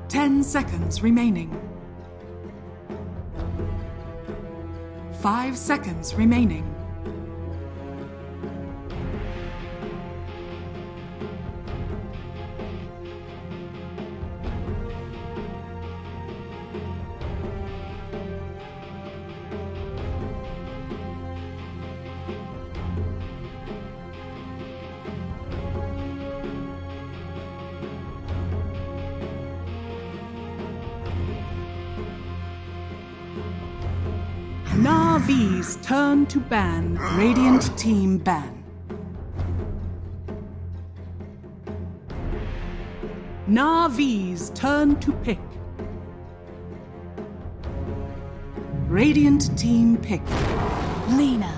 10 seconds remaining. 5 seconds remaining. Na'Vi's turn to ban. Radiant team ban. Na'Vi's turn to pick. Radiant team pick. Lina.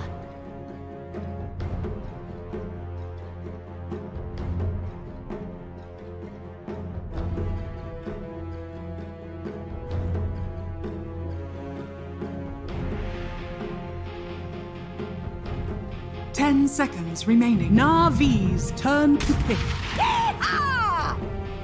Ten seconds remaining. Na'Vi's turn to pick. Yeehaw!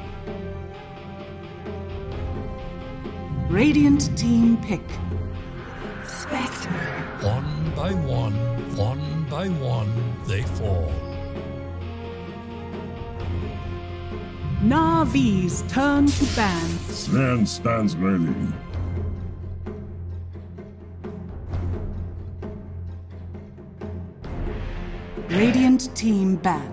Radiant team pick. Spectre. One by one, they fall. Na'Vi's turn to ban. Sven stands ready. Radiant team ban.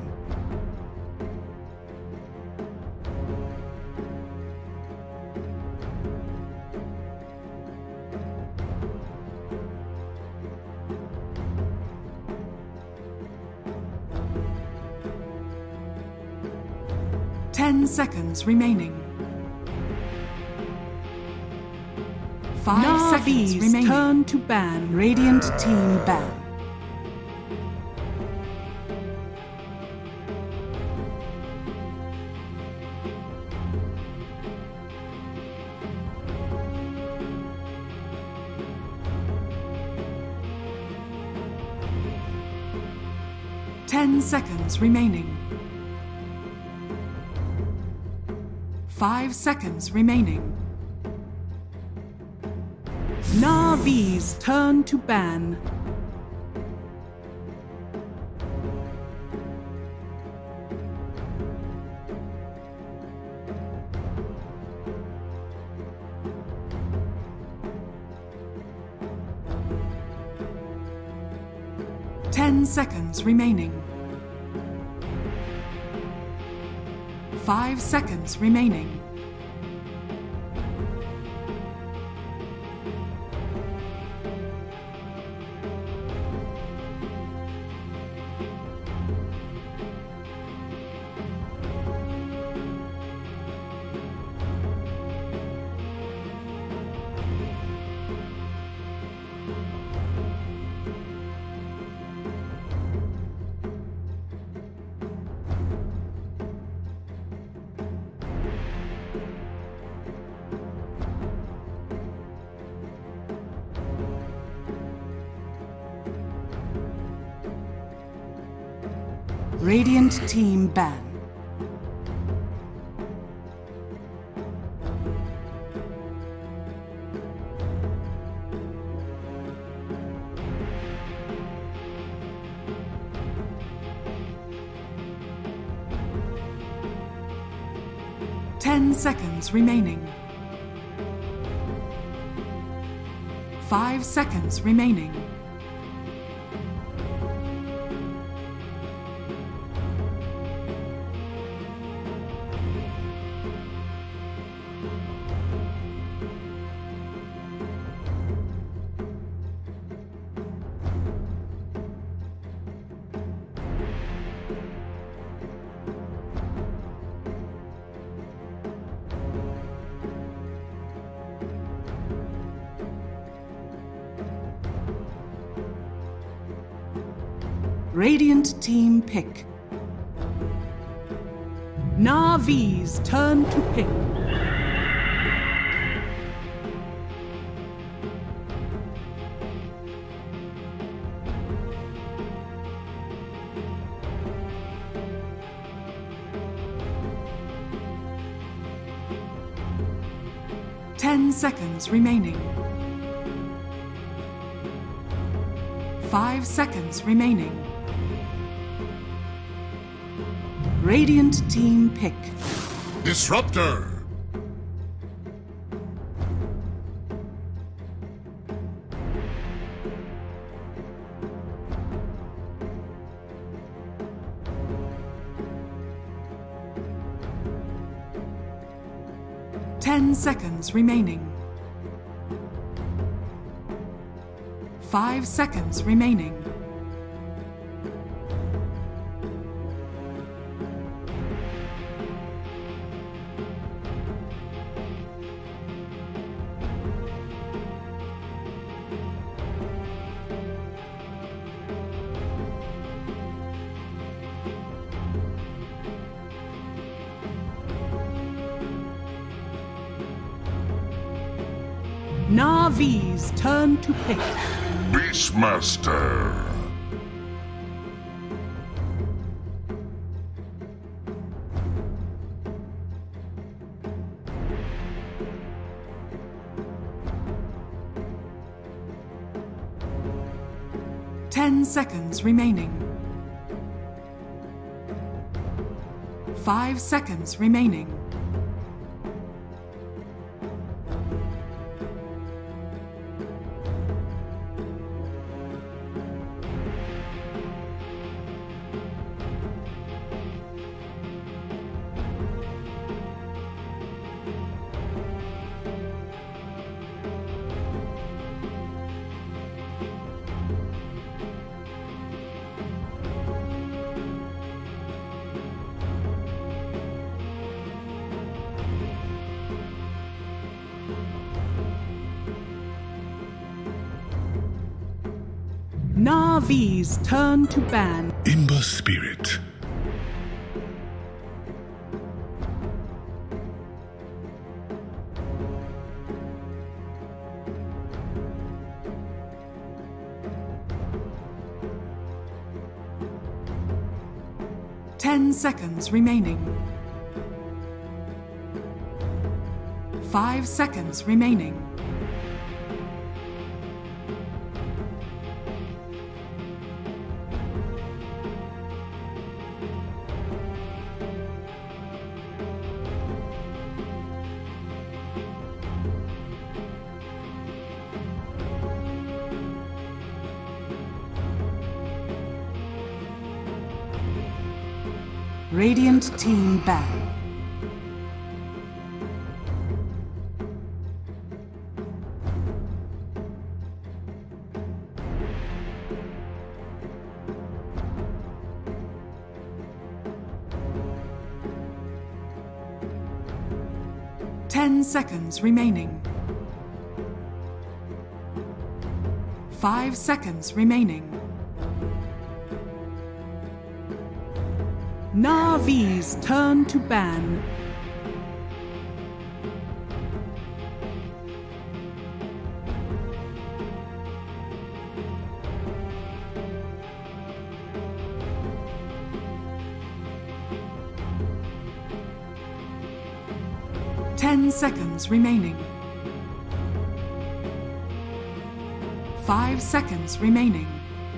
Ten seconds remaining. 5 seconds remaining. Turn to ban. Radiant team ban. Ten seconds remaining. 5 seconds remaining. Na'Vi's turn to ban. Ten seconds remaining. 5 seconds remaining. Radiant team ban. Ten seconds remaining. 5 seconds remaining. Radiant team pick. Na'Vi's turn to pick. 10 seconds remaining. 5 seconds remaining. Radiant team pick. Disruptor! Ten seconds remaining. 5 seconds remaining. Na'Vi's turn to pick. Beastmaster! Ten seconds remaining. 5 seconds remaining. Na'Vi's turn to ban. Imba Spirit. Ten seconds remaining. 5 seconds remaining. Radiant team ban. Ten seconds remaining. 5 seconds remaining. Na'Vi's turn to ban. Ten seconds remaining. 5 seconds remaining.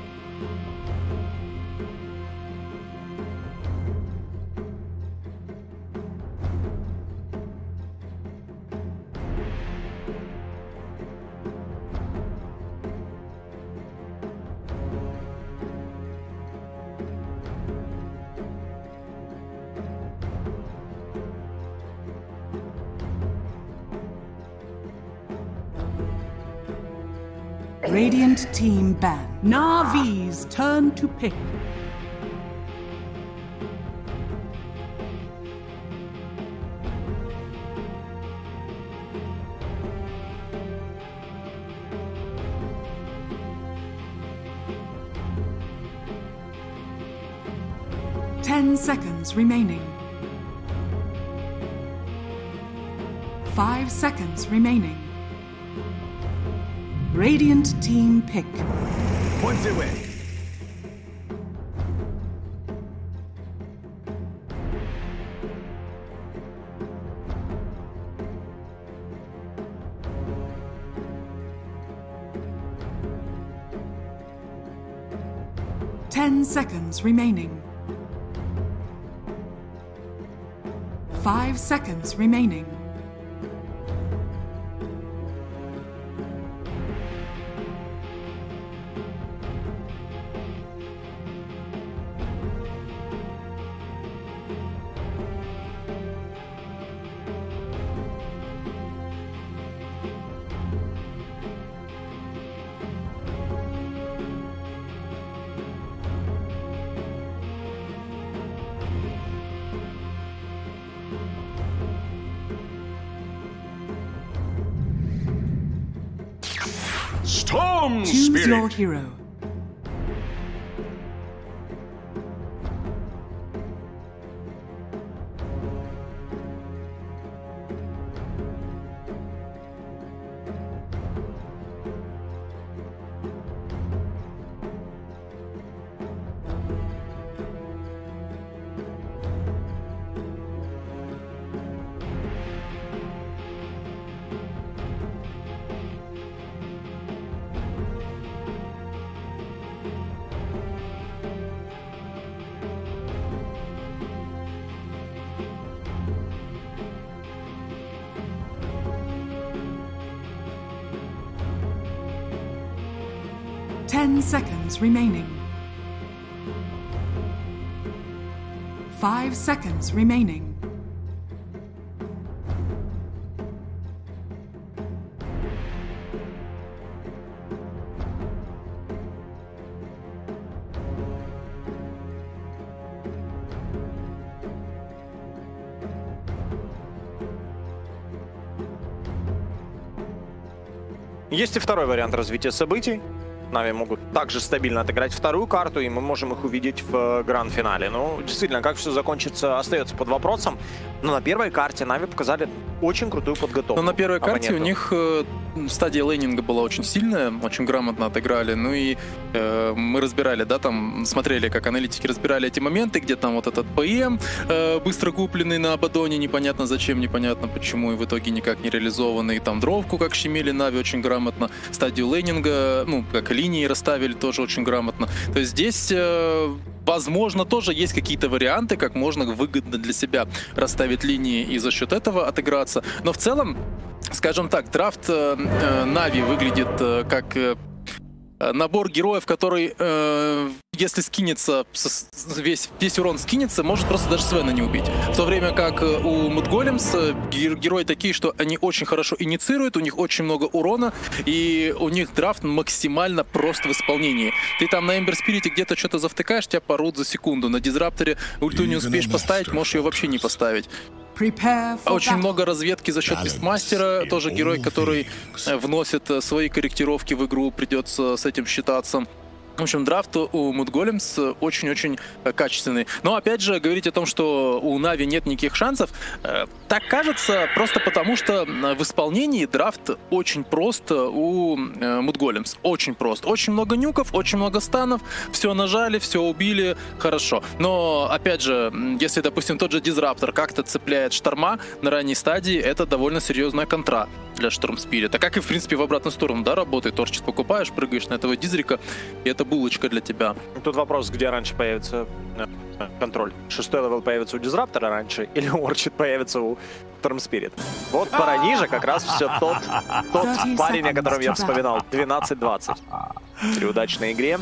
Radiant team ban. Na'Vi's turn to pick. Ten seconds remaining. 5 seconds remaining. Radiant team pick. Points away. 10 seconds remaining. 5 seconds remaining. Storm Choose your Spirit. hero. Ten seconds remaining. 5 seconds remaining. Есть и второй вариант развития событий. Нави могут также стабильно отыграть вторую карту, и мы можем их увидеть в гранд-финале. Ну, действительно, как все закончится, остается под вопросом. Но на первой карте Нави показали очень крутую подготовку. Но на первой карте у них стадия лейнинга была очень сильная, очень грамотно отыграли. Ну и мы разбирали, да, там смотрели, как аналитики разбирали эти моменты, где там вот этот ПМ быстро купленный на Абадоне, непонятно зачем, непонятно почему, и в итоге никак не реализованный. Там дровку как щемили Нави очень грамотно. Стадию лейнинга, ну, как линии расставили тоже очень грамотно. То есть здесь... возможно, тоже есть какие-то варианты, как можно выгодно для себя расставить линии и за счет этого отыграться. Но в целом, скажем так, драфт Нави выглядит как набор героев, который, если скинется, весь урон скинется, может просто даже Свена не убить. В то время как у Мудголемс герои такие, что они очень хорошо инициируют, у них очень много урона, и у них драфт максимально прост в исполнении. Ты там на Эмбер Спирите где-то что-то завтыкаешь, тебя порут за секунду. На Дизрапторе ульту не успеешь поставить, можешь ее вообще не поставить. Очень много разведки за счет Бестмастера, тоже герой, который вносит свои корректировки в игру, придется с этим считаться. В общем, драфт у Мудголемс очень-очень качественный. Но опять же, говорить о том, что у Нави нет никаких шансов, так кажется просто потому, что в исполнении драфт очень прост у Мудголемс. Очень прост. Очень много нюков, очень много станов, все нажали, все убили, хорошо. Но, опять же, если, допустим, тот же Дизраптор как-то цепляет Шторма на ранней стадии, это довольно серьезная контра для Шторм Спирита. Как и, в принципе, в обратную сторону, да, работает. Торчит покупаешь, прыгаешь на этого Дизрика, и это булочка для тебя. Тут вопрос, где раньше появится контроль. 6-й левел появится у Дизраптора раньше, или Орчит появится у Storm Spirit. Вот пора ниже как раз все тот парень, о котором я вспоминал. 12-20. При удачной игре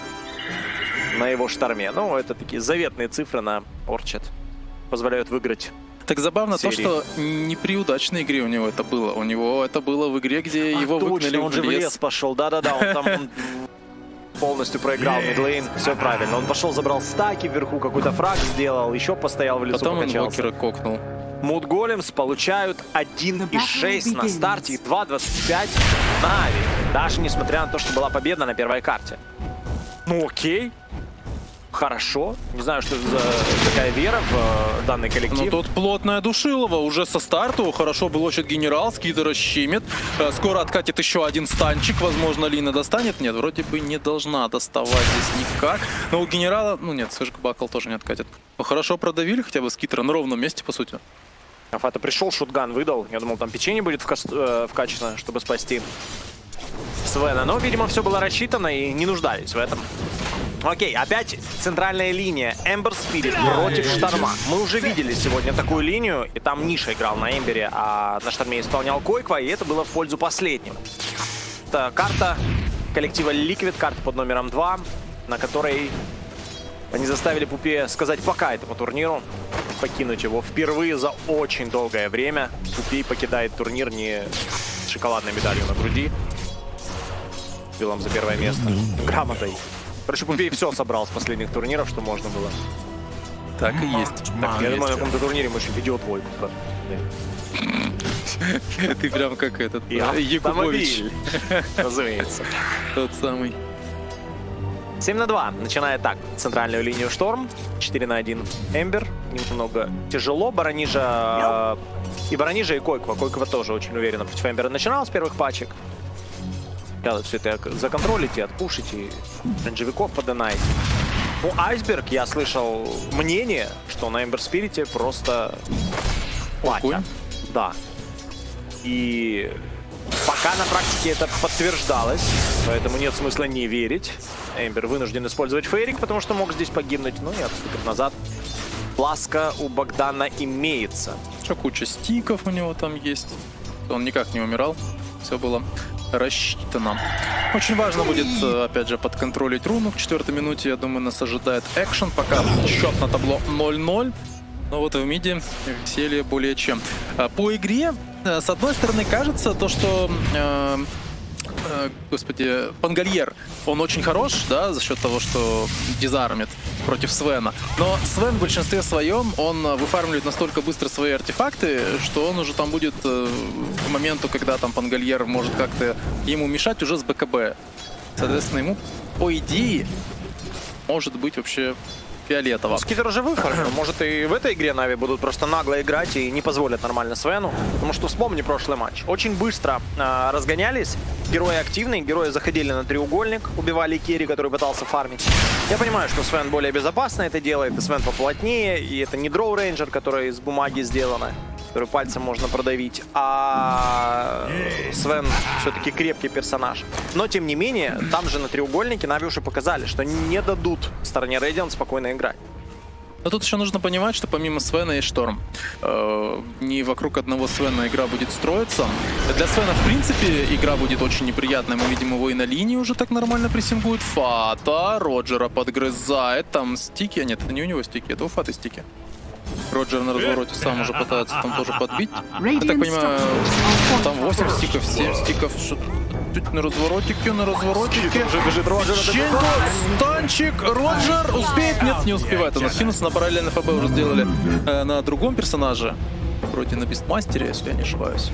на его Шторме. Ну, это такие заветные цифры на Орчит. Позволяют выиграть. Так забавно серии. то, что не при удачной игре у него это было. У него это было в игре, где его выгнали он же в лес пошел. Да-да-да, он там полностью проиграл мидлейн. Все правильно. Он пошел, забрал стаки вверху, какой-то фраг сделал, еще постоял в лесу, потом покачался. Инвокера кокнул. Мудголемс получают 1,6 на старте и 2,25 Нави. Даже несмотря на то, что была победа на первой карте. Ну окей. Хорошо. Не знаю, что за такая вера в данный коллектив. Ну тут плотная душилова уже со старта. Хорошо был очень генерал, скидера щемит. Скоро откатит еще один станчик. Возможно, Лина достанет. Нет, вроде бы не должна доставать здесь никак. Но у генерала... Ну нет, Сэшк Бакл тоже не откатит. Хорошо продавили хотя бы скидера на ровном месте, по сути. Афата пришел, шутган выдал. Я думал, там печенье будет вкачано, чтобы спасти Свена. Но, видимо, все было рассчитано и не нуждались в этом. Окей, опять центральная линия. Эмбер Спирит против Шторма. Мы уже видели сегодня такую линию, и там Ниша играл на Эмбере, а на Шторме исполнял Койква, и это было в пользу последнего. Это карта коллектива Liquid, карта под номером 2, на которой они заставили Пупе сказать пока этому турниру, покинуть его впервые за очень долгое время. Пупей покидает турнир не с шоколадной медалью на груди, билом за первое место, грамотой. Короче, Пупей все собрал с последних турниров, что можно было. Так и есть. Так и Я думаю, на есть. каком-то турнире мы еще видеодвойку. Ты прям как этот Я Якубович. автомобиль, разумеется. Тот самый. 7-2. Начинает так. Центральную линию Шторм. 4-1 Эмбер. Немного тяжело. Баранижа и Баранижа, и Койква. Койква тоже очень уверенно против Эмбера начинал с первых пачек. Надо все это законтролить и отпушить, и рейнджевиков подонать. Ну, Айсберг, я слышал мнение, что на Эмбер Спирите просто платят. Да. И пока на практике это подтверждалось, поэтому нет смысла не верить. Эмбер вынужден использовать фейринг, потому что мог здесь погибнуть, но не отступит назад. Пласка у Богдана имеется. Еще куча стиков у него там есть. Он никак не умирал. Все было рассчитано. Очень важно будет, опять же, подконтролить руну. В 4-й минуте, я думаю, нас ожидает экшен. Пока счет на табло 0-0. Но вот в миде веселье более чем. По игре, с одной стороны, кажется то, что... господи, Пангальер, он очень хорош, да, за счет того, что дизармит против Свена. Но Свен в большинстве своем, он выфармливает настолько быстро свои артефакты, что он уже там будет к моменту, когда там Пангальер может как-то ему мешать уже с БКБ. Соответственно, ему, по идее, может быть вообще фиолетово. Скидер уже выфармил. Может, и в этой игре Нави будут просто нагло играть и не позволят нормально Свену. Потому что вспомни прошлый матч. Очень быстро разгонялись. Герои активные, герои заходили на треугольник, убивали Керри, который пытался фармить. Я понимаю, что Свен более безопасно это делает, и Свен поплотнее, и это не Дроу Рейнджер, который из бумаги сделано, который пальцем можно продавить, а Свен все-таки крепкий персонаж. Но, тем не менее, там же на треугольнике Нави уже показали, что не дадут стороне Radiant спокойно играть. Но тут еще нужно понимать, что помимо Свена есть Шторм. Не вокруг одного Свена игра будет строиться. Для Свена, в принципе, игра будет очень неприятная. Мы видим, его и на линии уже так нормально прессингует. Фата Роджера подгрызает. Там стики. А нет, это не у него стики, это у Фаты стики. Роджер на развороте сам уже пытается там тоже подбить. Я так понимаю, там 8 стиков, 7 стиков. Чуть на разворотике, на разворотике. Ченко, станчик, Роджер успеет? Нет, не успевает. Он откинулся на параллельный ФБ уже сделали на другом персонаже. Вроде на Бистмастере, если я не ошибаюсь.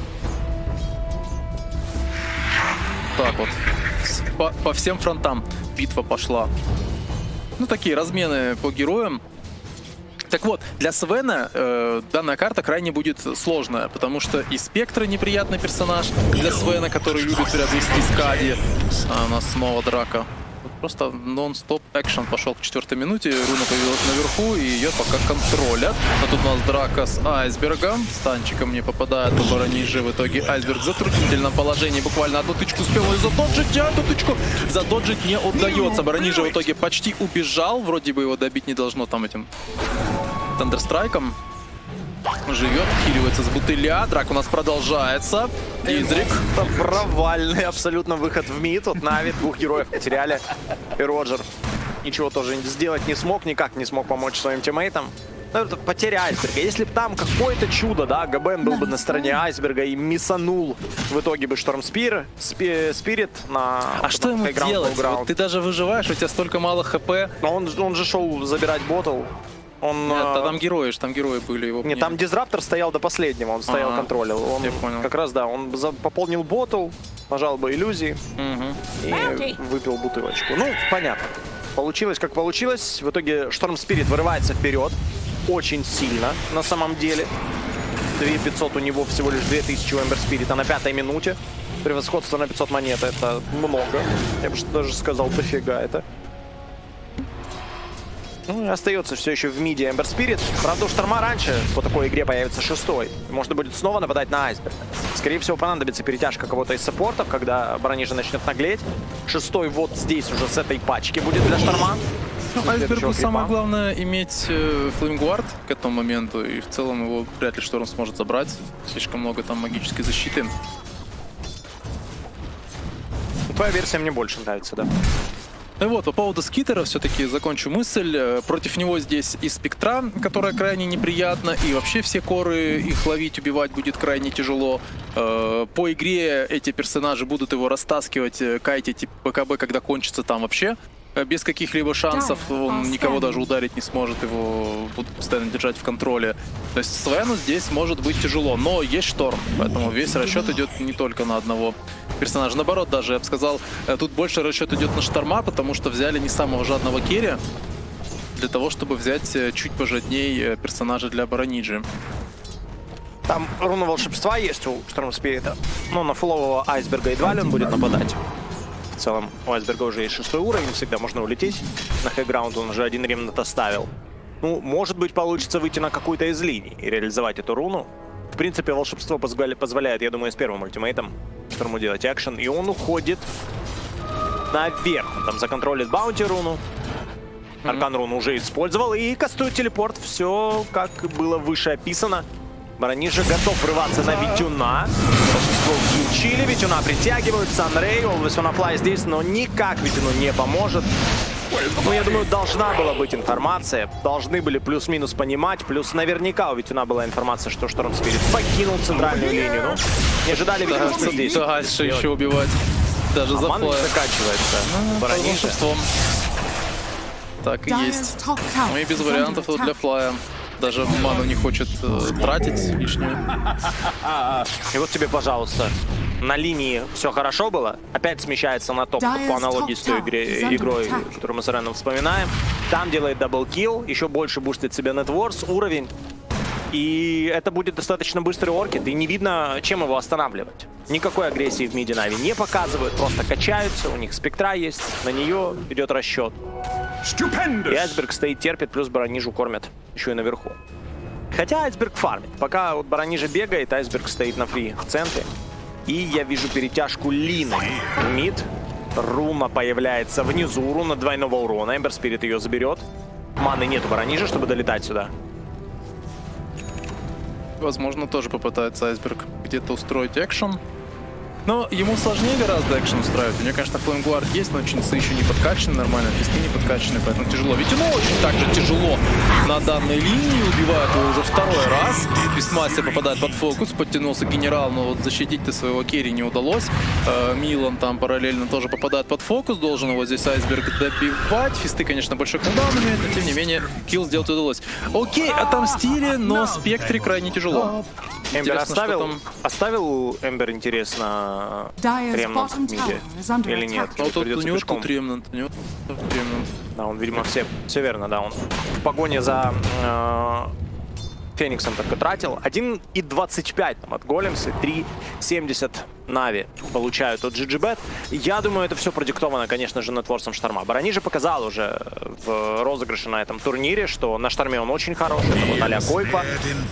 Так вот. По всем фронтам битва пошла. Ну, такие размены по героям. Так вот, для Свена данная карта крайне будет сложная, потому что и Спектра неприятный персонаж для Свена, который любит приобрести скади. А у нас снова драка. Просто нон-стоп экшен пошел к 4-й минуте. Руна появилась наверху, и ее пока контролят. А тут у нас драка с Айсбергом. Станчиком не попадает у Баранижи. В итоге Айсберг в затруднительном положении. Буквально одну тычку успел задоджить, а эту тычку задоджить не удается. Баранижи в итоге почти убежал. Вроде бы его добить не должно там этим Тандерстрайком. Живет, хиливается с бутыля. Драк у нас продолжается. Изрик. Провальный абсолютно выход в мид. Вот Нави двух героев потеряли. И Роджер ничего тоже сделать не смог. Никак не смог помочь своим тиммейтам. Ну, это потеря Айсберга. Если бы там какое-то чудо, да, ГБН был бы на стороне Айсберга и миссанул в итоге бы Шторм Спирит на... А что ему делать? Вот ты даже выживаешь, у тебя столько мало хп. Но он же шел забирать ботл. Он, нет, там герои были. Его нет, там Дизраптор стоял до последнего, он стоял, контролил. Он я понял. Как раз, да, он пополнил ботл, нажал бы иллюзии и выпил бутылочку. Ну, понятно. Получилось, как получилось. В итоге Шторм Спирит вырывается вперед. Очень сильно, на самом деле. 2500 у него, всего лишь 2000 у Эмбер Спирита на 5-й минуте. Превосходство на 500 монет, это много. Я бы даже сказал, дофига это. Ну и остается все еще в миде Эмбер Спирит. Правда, у Шторма раньше по такой игре появится 6-й. Можно будет снова нападать на Айсберга. Скорее всего, понадобится перетяжка кого-то из саппортов, когда Баранижа начнет наглеть. 6-й вот здесь уже с этой пачки будет для Шторма. Ну, Айсбергу самое главное иметь флеймгвард к этому моменту. И в целом его вряд ли Шторм сможет забрать. Слишком много там магической защиты. Твоя версия мне больше нравится, да. Ну и вот, по поводу Скитера все-таки закончу мысль. Против него здесь и Спектра, которая крайне неприятна, и вообще все коры, их ловить, убивать будет крайне тяжело. По игре эти персонажи будут его растаскивать, кайтить ПКБ, когда кончится там вообще. Без каких-либо шансов, он никого даже ударить не сможет, его будут постоянно держать в контроле. То есть Свену здесь может быть тяжело, но есть Шторм, поэтому весь расчет идет не только на одного персонажа. Наоборот, даже, я бы сказал, тут больше расчет идет на Шторма, потому что взяли не самого жадного керри, для того, чтобы взять чуть пожадней персонажа для Бараниджи. Там руна волшебства есть у Шторм Спирита, но на фулового Айсберга едва ли он будет нападать. В целом у Айсберга уже есть 6-й уровень, всегда можно улететь. На хайграунд он уже один ремнант оставил. Ну, может быть, получится выйти на какую-то из линий и реализовать эту руну. В принципе, волшебство позволяет, я думаю, с первым ультимейтом Шторму делать экшен. И он уходит наверх. Он там законтролит баунти руну. Аркан руну уже использовал и кастует телепорт. Все, как было выше описано. Баранижа готов врываться на Витюна. Волшебство включили, Витюна притягивают. Санрей, Always on a Fly здесь, но никак Витюну не поможет. Ну, я думаю, должна была быть информация. Должны были плюс-минус понимать. Плюс наверняка у Витюна была информация, что Шторм Спирит покинул центральную линию. Ну, не ожидали, видимо, что здесь. Дальше еще убивать. Даже за Мана флая. заканчивается. Баранижа. Так и есть. Ну и без вариантов для флая. Даже ману не хочет тратить лишнюю. И вот тебе, пожалуйста, на линии все хорошо было. Опять смещается на топ по аналогии с той игрой, которую мы с Реном вспоминаем. Там делает даблкилл, еще больше бустит себе нетворс, уровень. И это будет достаточно быстрый оркид, и не видно, чем его останавливать. Никакой агрессии в миде Нави не показывают, просто качаются, у них спектра есть, на нее идет расчет. И Айсберг стоит, терпит, плюс Баранижу кормят еще и наверху. Хотя Айсберг фармит. Пока вот Баранижа бегает, Айсберг стоит на фри в центре. И я вижу перетяжку Лины в мид. Руна появляется внизу, руна двойного урона. Эмбер Спирит ее заберет. Маны нет у Баранижа, чтобы долетать сюда. Возможно, тоже попытается Айсберг где-то устроить экшен. Но ему сложнее гораздо экшен устраивать. У него, конечно, флеймгвард есть, но чинцы еще не подкачаны нормально, фисты не подкачаны, поэтому тяжело. Ведь ему очень также тяжело на данной линии. Убивают его уже второй раз. Бисмастер попадает под фокус, подтянулся генерал, но вот защитить-то своего керри не удалось. Милан там параллельно тоже попадает под фокус, должен его здесь Айсберг добивать. Фисты, конечно, большой кулдаун имеют, но тем не менее килл сделать удалось. Окей, отомстили, но Спектре крайне тяжело. Эмбер оставил Эмбер, интересно, ремнант в миде или нет? Ну, тут у него тут ремнант, Да, он, видимо, все верно, да, он в погоне за Фениксом только тратил. 1,25 там от Големса, 3,70 Нави получают от GGBet. Я думаю, это все продиктовано, конечно же, нетворсом Шторма. Баранижа показал уже в розыгрыше на этом турнире, что на Шторме он очень хороший, это вот а-ля Койпа.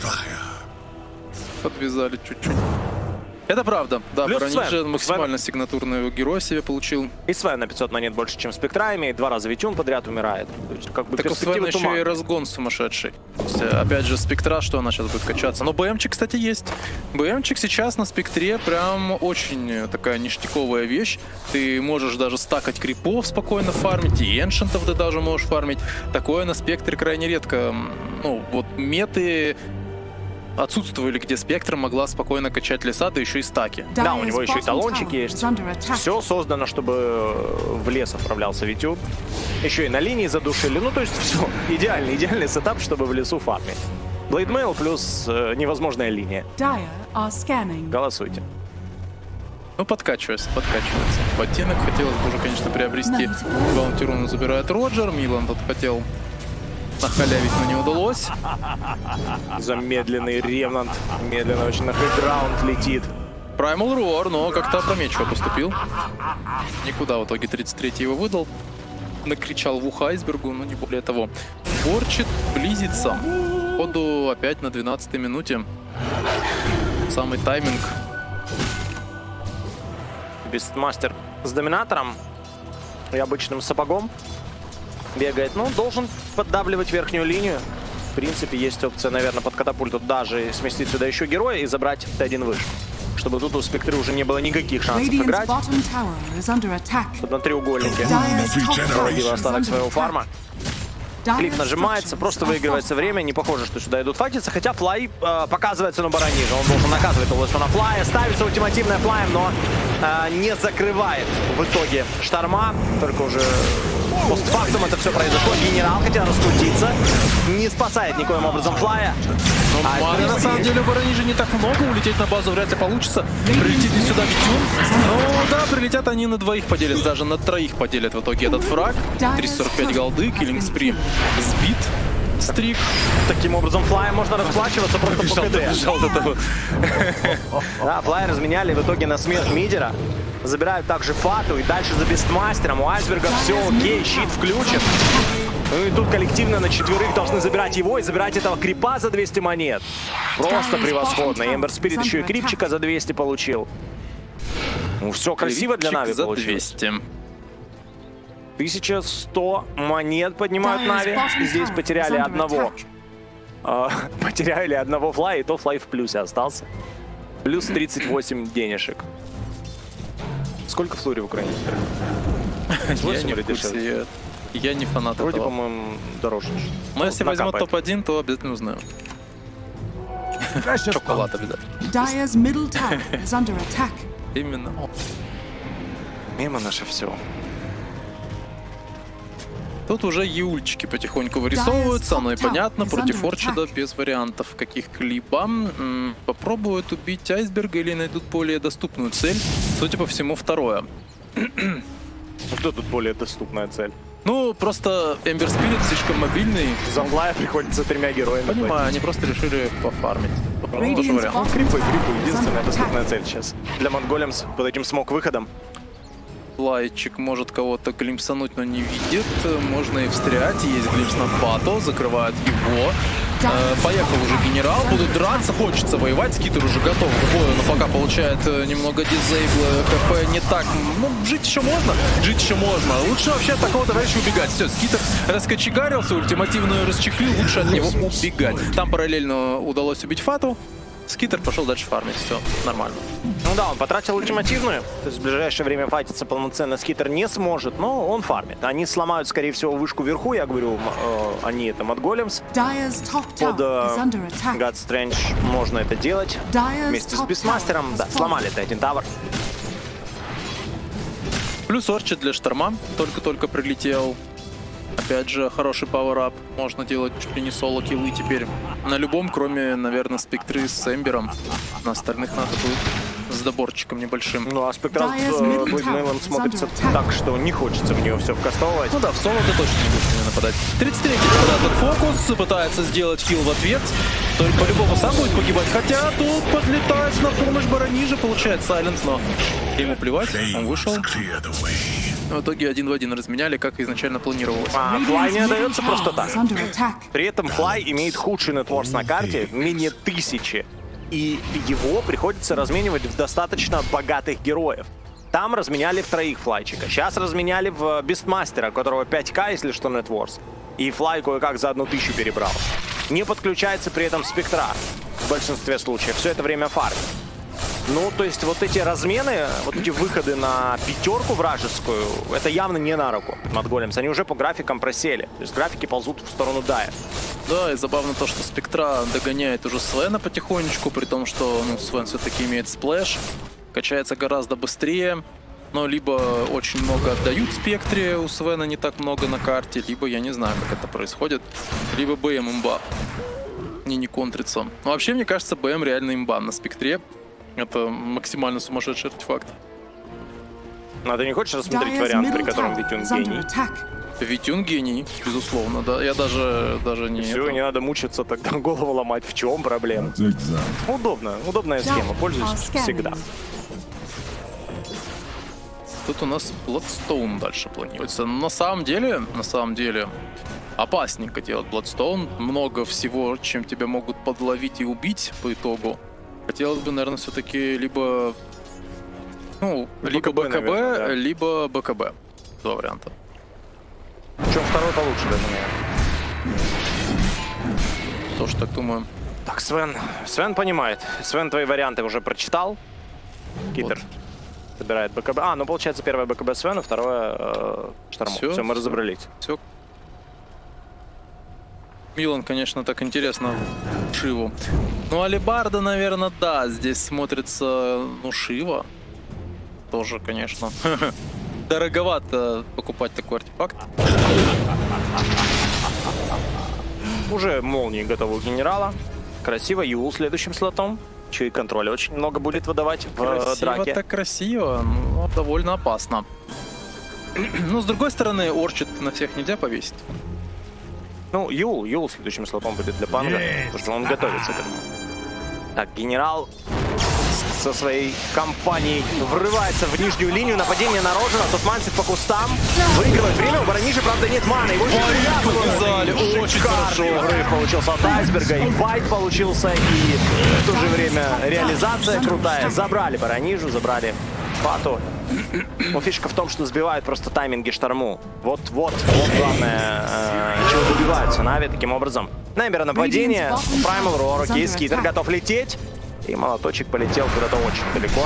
Подвязали чуть-чуть. Это правда. Да, Баранижа максимально сигнатурный герой себе получил. И Свен на 500 монет больше, чем Спектра имеет. 2 раза Витюн подряд умирает. То есть, как бы так у Свена еще и разгон сумасшедший. То есть, опять же, Спектра, что она сейчас будет качаться. Но БМчик, кстати, есть. БМчик сейчас на Спектре прям очень такая ништяковая вещь. Ты можешь даже стакать крипов спокойно фармить, и эншентов ты даже можешь фармить. Такое на Спектре крайне редко. Ну, вот меты отсутствовали, где Спектр могла спокойно качать леса, да еще и стаки. Да, у него еще и талончик есть. Все создано, чтобы в лес отправлялся Витюн. Еще и на линии задушили. Ну, то есть все. Идеальный сетап, чтобы в лесу фармить. Блейдмейл плюс невозможная линия. Голосуйте. Ну, подкачивается. Ботинок хотелось бы уже, конечно, приобрести. Баунти руну забирает Роджер. Милан тут хотел нахалявить, но не удалось. Замедленный Ревнант. Медленно очень на хайграунд летит. Primal Roar, но как-то опрометчиво поступил. Никуда в итоге 33-й его выдал. накричал в ухо айсбергу, но не более того. Орчит близится. Походу опять на 12-й минуте. Самый тайминг. Бестмастер с доминатором и обычным сапогом бегает. Ну, должен поддавливать верхнюю линию. В принципе, есть опция, наверное, под катапульту даже сместить сюда еще героя и забрать Т1 выше. Чтобы тут у Спектры уже не было никаких шансов играть. Тут на треугольнике. Пробил остаток своего фарма. Клик нажимается, просто выигрывается время. Не похоже, что сюда идут файтиться. Хотя флай показывается на бараниже. Он должен наказывать его на флая. Ставится ультимативная флаем, но не закрывает в итоге шторма. Только уже постфактум это все произошло. Генерал хотел раскрутиться. Не спасает никоим образом флая. Маны, на самом деле, у бараниже не так много. Улететь на базу вряд ли получится. Прилетит ли сюда Витюн? Ну да, прилетят они на двоих поделят. Даже на троих поделят в итоге этот фраг. 345 голды, киллинг спри сбит. Стрик. Таким образом, флаем можно расплачиваться просто по КД. Да, флай разменяли в итоге на смерть мидера. Забирают также Фату и дальше за Бестмастером. У Айсберга все окей, щит включен. Ну и тут коллективно на четверых должны забирать его и забирать этого крипа за 200 монет. Просто превосходно. Эмбер Спирит еще и крипчика за 200 получил. Ну все красиво для Нави за получилось. 200. 1100 монет поднимают Нави. Здесь потеряли одного. Потеряли одного флая, и то флай в плюсе остался. Плюс 38 денежек. Сколько флури в Украине? Я не в курсе. Я не фанат Вроде, этого. по-моему, дороже. Но если возьмут топ-1, то обязательно узнаю. Шоколад обязательно. Именно. Мимо наше все. Тут уже юльчики потихоньку вырисовываются, оно и понятно, против Орчида без вариантов каких-либо. Попробуют убить Айсберга или найдут более доступную цель. Судя по всему, второе. Что тут более доступная цель? Ну, просто Эмбер Спирит слишком мобильный. Замглая приходится 3 героями. Понимаю, они просто решили пофармить. Тоже вариант. Крипы, единственная доступная цель сейчас. Для Монголемс под этим смог-выходом. Лайчик может кого-то глимпсануть, но не видит. Можно и встрять. Есть глимпс на Фато, закрывают его. Поехал уже генерал, будут драться, хочется воевать. Скитер уже готов к бою, но пока получает немного дизейбла, ХП не так. Ну, жить еще можно, Лучше вообще от такого товарища убегать. Все, Скитер раскочегарился, ультимативную расчехлил, лучше от него убегать. Там параллельно удалось убить Фату. Скитер пошел дальше фармить, все нормально. Ну да, он потратил ультимативную, то есть в ближайшее время файтиться полноценно Скитер не сможет, но он фармит. Они сломают, скорее всего, вышку вверху, я говорю, они это Монголемс. Под God Strange можно это делать. Вместе с Бестмастером, да, сломали это один тавр. Плюс Орчид для шторма, только-только прилетел. Опять же, хороший пауэрап. Можно делать чуть ли не соло-киллы теперь. На любом, кроме, наверное, Спектры с Эмбером. На остальных надо будет с доборчиком небольшим. Ну, а Спектра будет мейлом смотрится так, что не хочется в нее все вкастовывать. Ну да, в соло ты точно не будешь на нее нападать. 33-й фокус, пытается сделать хил в ответ. Только по-любому сам будет погибать. Хотя тут подлетает на помощь бараниже, получает сайленс, но ему плевать, он вышел. В итоге 1 в 1 разменяли, как изначально планировалось. А флай не отдается просто так. При этом флай имеет худший нетворс на карте, менее 1000. И его приходится разменивать в достаточно богатых героев. Там разменяли в троих флайчика. Сейчас разменяли в Бестмастера, у которого 5к, если что, нетворс. И флай кое-как за 1000 перебрал. Не подключается при этом Спектра в большинстве случаев. Все это время фармит. Ну, то есть вот эти размены, вот эти выходы на пятерку вражескую, это явно не на руку Монголемс. Они уже по графикам просели. То есть графики ползут в сторону Дая. Да, и забавно то, что Спектра догоняет уже Свена потихонечку, при том, что Свен все-таки имеет сплэш. Качается гораздо быстрее. Но либо очень много отдают Спектре, у Свена не так много на карте, либо я не знаю, как это происходит. Либо БМ имба. Не контрится. Но вообще, мне кажется, БМ реально имба на Спектре. Это максимально сумасшедший артефакт. А ты не хочешь рассмотреть вариант, при котором Витюн гений? Витюн гений, безусловно, да. Я даже не... Все, не надо мучиться, тогда голову ломать. В чем проблема? Удобно, удобная схема, пользуюсь всегда. тут у нас Bloodstone дальше планируется. На самом деле, опасненько делать Bloodstone. Много всего, чем тебя могут подловить и убить по итогу. Хотелось бы, наверное, все-таки либо... Ну, либо БКБ, наверное, да. Либо БКБ. Два варианта. Причем второй получше даже, наверное. Тоже так думаю. Так, Свен понимает. Свен твои варианты уже прочитал. Китер собирает БКБ. Ну получается, первое БКБ Свена, второе Шторму. Все, мы разобрались. Все. Милан, конечно, так интересно Шиву. Ну, Алибарда, наверное, да. Здесь смотрится, ну, Шива. Тоже, конечно. Дороговато покупать такой артефакт. Уже молнии готовы у генерала. Красиво. Юл следующим слотом. Еще и контроля очень много будет выдавать в драке. Красиво так красиво, но довольно опасно. Но с другой стороны, Орчит на всех нельзя повесить. Ну, Юл следующим слотом будет для Панга, потому что он готовится к этому. Так, генерал со своей компанией врывается в нижнюю линию. Нападение на Роджера. Тут мансит по кустам. Выигрывает время. У Баранижи, правда, нет маны. Его показали. Очень хорошо. Взрыв получился от Айсберга. И байт получился. И в то же время реализация крутая. Забрали Баранижу, забрали Фату. Но фишка в том, что сбивают просто тайминги Шторму. Вот главное, чего добиваются Нави таким образом. Наймера нападение. Primal Roar. Окей, Скитер готов лететь. И молоточек полетел куда-то очень далеко.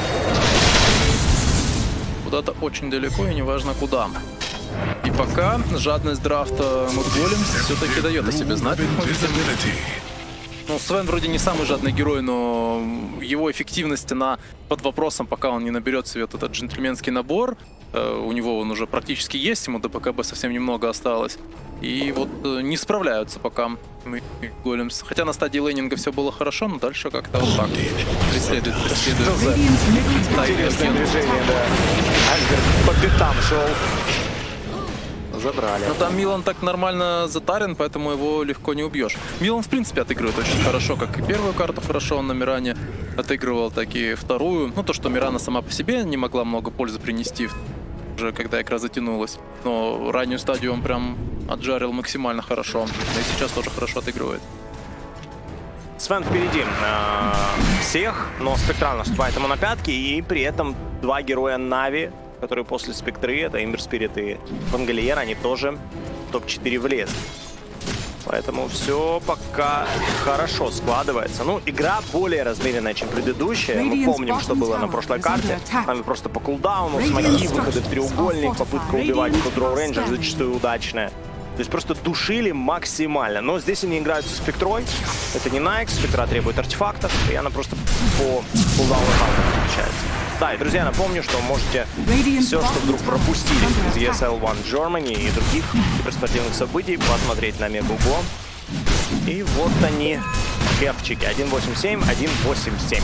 Куда-то очень далеко, и неважно куда. И пока жадность драфта Мудголем все-таки дает о себе знать. Ну, Свен вроде не самый жадный герой, но его эффективность под вопросом, пока он не наберет себе вот этот джентльменский набор. У него он уже практически есть, ему до БКБ совсем немного осталось. И вот не справляются пока Големс. Хотя на стадии лейнинга все было хорошо, но дальше как-то вот так преследует. Интересное движение, да. Айсберг по пятам шел. Забрали. Но там Милан так нормально затарен, поэтому его легко не убьешь. Милан, в принципе, отыгрывает очень хорошо, как и первую карту хорошо он на Миране отыгрывал, так и вторую. Ну, то, что Мирана сама по себе не могла много пользы принести, уже когда игра затянулась. Но раннюю стадию он прям отжарил максимально хорошо. Да и сейчас тоже хорошо отыгрывает. Свен впереди всех, но Спектрал наступает ему на пятки, и при этом два героя Нави, которые после Спектры, это Эмбер Спирит и Фангелиер, они тоже в топ-4 влезли. Поэтому все пока хорошо складывается. Ну, игра более размеренная, чем предыдущая. Мы помним, что было на прошлой карте. Нами просто по кулдауну, смоки, выходы в треугольник, попытка убивать Дроу Рейнджер, зачастую удачная. То есть просто душили максимально. Но здесь они играют со Спектрой. Это не Найкс, Спектра требует артефактов, и она просто по кулдауну отвечается. Да, и, друзья, напомню, что можете все, что вдруг пропустили из ESL One Germany и других киберспортивных событий, посмотреть на Мегуго. И вот они, кэпчики. 1.87, 1.87.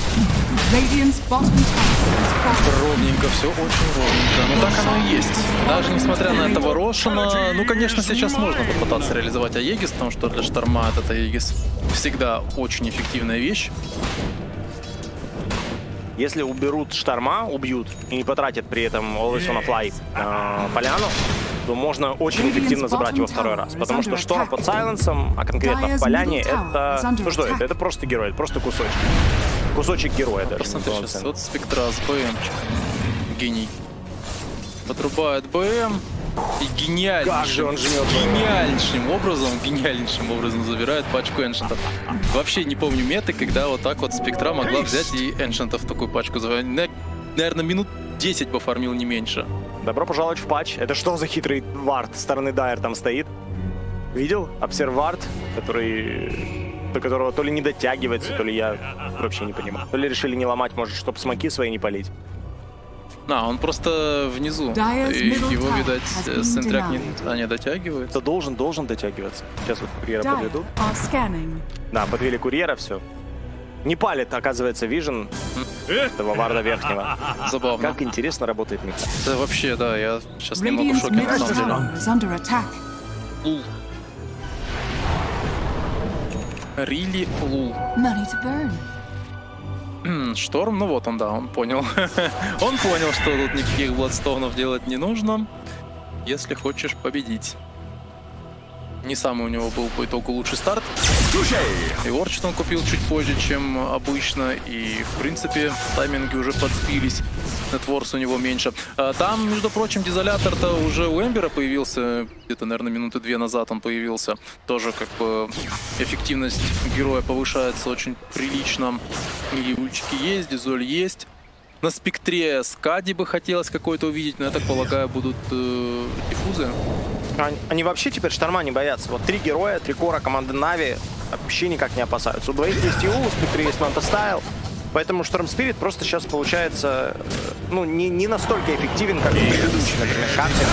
Ровненько, все очень ровненько. Ну так оно и есть. Даже несмотря на этого Рошена, ну, конечно, сейчас можно попытаться реализовать Аегис, потому что для Шторма этот Аегис всегда очень эффективная вещь. Если уберут Шторма, убьют, и не потратят при этом Always on a Fly поляну, то можно очень эффективно забрать его второй раз. Потому что Шторм под сайленсом, а конкретно в поляне, это... Ну что это? Это просто герой, это просто кусочек. Кусочек героя даже. Посмотри сейчас, вот Спектра с БМчиком. Гений. Подрубает БМ. И гениальнейшим образом забирает пачку эншентов. Вообще не помню меты, когда вот так вот Спектра могла взять и эншентов в такую пачку. Наверное, минут 10 пофармил, не меньше. Добро пожаловать в патч. Это что за хитрый вард? Стороны Дайер там стоит. Видел? Обсервард, до которого то ли не дотягивается, то ли я вообще не понимаю. То ли решили не ломать, может, чтобы смоки свои не палить. Он просто внизу. И его, видать, Сентряк не дотягивает. Это должен дотягиваться. Сейчас вот курьера подведут. Да, подвели курьера, все. Не палит, оказывается, вижен этого варда верхнего. Забавно. Как интересно работает меха. Да вообще, да, я сейчас немного в шоке, на самом деле. Лул. Really лул. Шторм, ну вот он, да, он понял. Он понял, что тут никаких Бладстоунов делать не нужно, если хочешь победить. Не самый у него был по итогу лучший старт. И Орчит он купил чуть позже, чем обычно. И, в принципе, тайминги уже подспились. Нетворс у него меньше. Там, между прочим, дизолятор-то уже у Эмбера появился. Где-то, наверное, минуты 2 назад он появился. Тоже, как бы, эффективность героя повышается очень прилично. И ульчики есть, дизоль есть. На спектре Скади бы хотелось какой-то увидеть, но я так полагаю, будут диффузы. Они вообще теперь шторма не боятся. Вот 3 героя, 3 кора команды Нави вообще никак не опасаются. У двоих есть ИУ, у спектре есть Мантастайл. Поэтому Шторм Спирит просто сейчас получается, ну, не настолько эффективен, как предыдущий, например, Картер.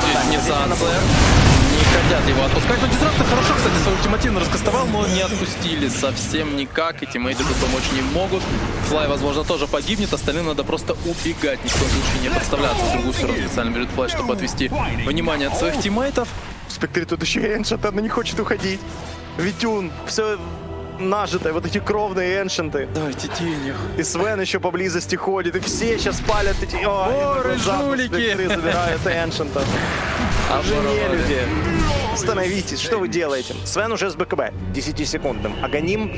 Не хотят его отпускать. Но Дизраптор хорошо, кстати, свой ультимативно раскастовал, но не отпустили совсем никак. И тиммейты тут помочь не могут. Флай, возможно, тоже погибнет. Остальным надо просто убегать. Ни в коем случае не подставляться. В другую сторону специально бежит Флай, чтобы отвести внимание от своих тиммейтов. В спектре тут еще и Эншент, она не хочет уходить. Витюн, все нажитое, вот эти кровные эншенты. Дайте денег. И Свен еще поблизости ходит, и все сейчас палят эти... Ой, жулики! Забирают эншентов. Уже не люди. Остановитесь, что вы делаете? Свен уже с БКБ, 10-секундным. Аганим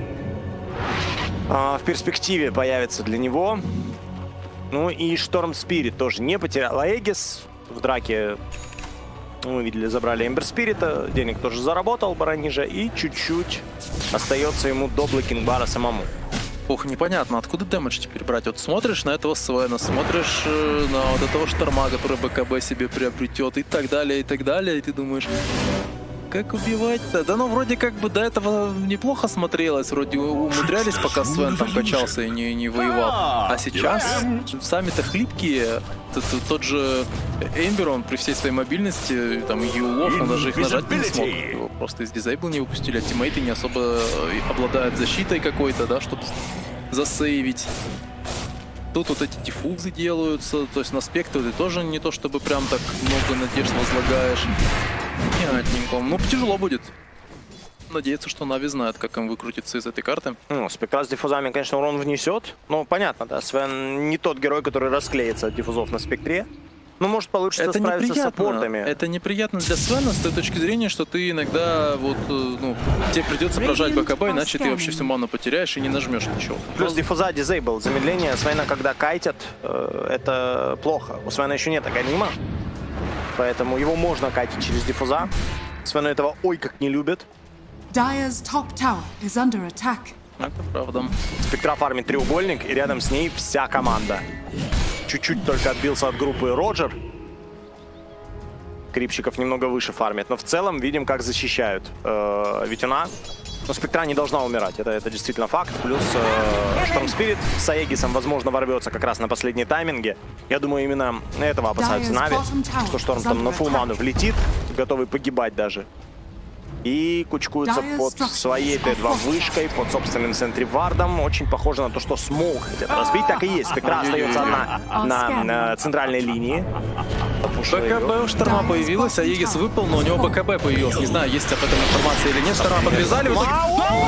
в перспективе появится для него. Ну и Шторм Спирит тоже не потерял. Аегис в драке, мы видели, забрали Эмбер Спирита. Денег тоже заработал Баранижа. И чуть-чуть остается ему до Блэкинбара самому. Ох, непонятно, откуда дэмэдж теперь брать? Вот смотришь на этого Свена, смотришь на вот этого Шторма, который БКБ себе приобретет, и так далее, и ты думаешь, как убивать-то? Да ну вроде как бы до этого неплохо смотрелось, вроде умудрялись, пока Свен там качался и не воевал. А сейчас сами-то хлипкие. Тот же Эмбер, он при всей своей мобильности, там, юлов, он даже их нажать не смог. Его просто из дизейбл не выпустили, а тиммейты не особо обладают защитой какой-то, да, чтобы засейвить. Тут вот эти диффузы делаются, то есть на спектре ты тоже не то чтобы прям так много надежд возлагаешь. Понятненько. Ну, тяжело будет. Надеяться, что Нави знает, как им выкрутиться из этой карты. Ну, спектра с диффузами, конечно, урон внесет. Ну, понятно, да. Свен не тот герой, который расклеится от диффузов на спектре. Ну, может, получится это справиться с саппортами. Это неприятно для Свена с той точки зрения, что ты иногда вот, ну, тебе придется прожать БКБ, иначе ты вообще всю ману потеряешь и не нажмешь ничего. Плюс диффуза дизейбл. Замедление Свена, когда кайтят, это плохо. У Свена еще нет аганима, поэтому его можно кайтить через диффуза. Свена этого ой как не любит. Dire's top tower is under attack. Это правда. Спектра фармит треугольник, и рядом с ней вся команда. Чуть-чуть только отбился от группы Роджер. Крипщиков немного выше фармит. Но в целом видим, как защищают Витюна. Но спектра не должна умирать. Это действительно факт. Плюс Шторм Спирит с Аегисом, возможно, ворвется как раз на последней тайминге. Я думаю, именно этого опасаются Нави. Что Шторм там на фулл ману влетит, готовый погибать даже. И кучкуются под своей Т2 вышкой, под собственным сентривардом. Очень похоже на то, что смог хотят разбить. Так и есть. Спектра остается одна на центральной линии. БКБ у Шторма появилась, а Аегис выпал, но у него БКБ появилось. Не знаю, есть об этом информация или нет. Шторма подвязали. В итоге...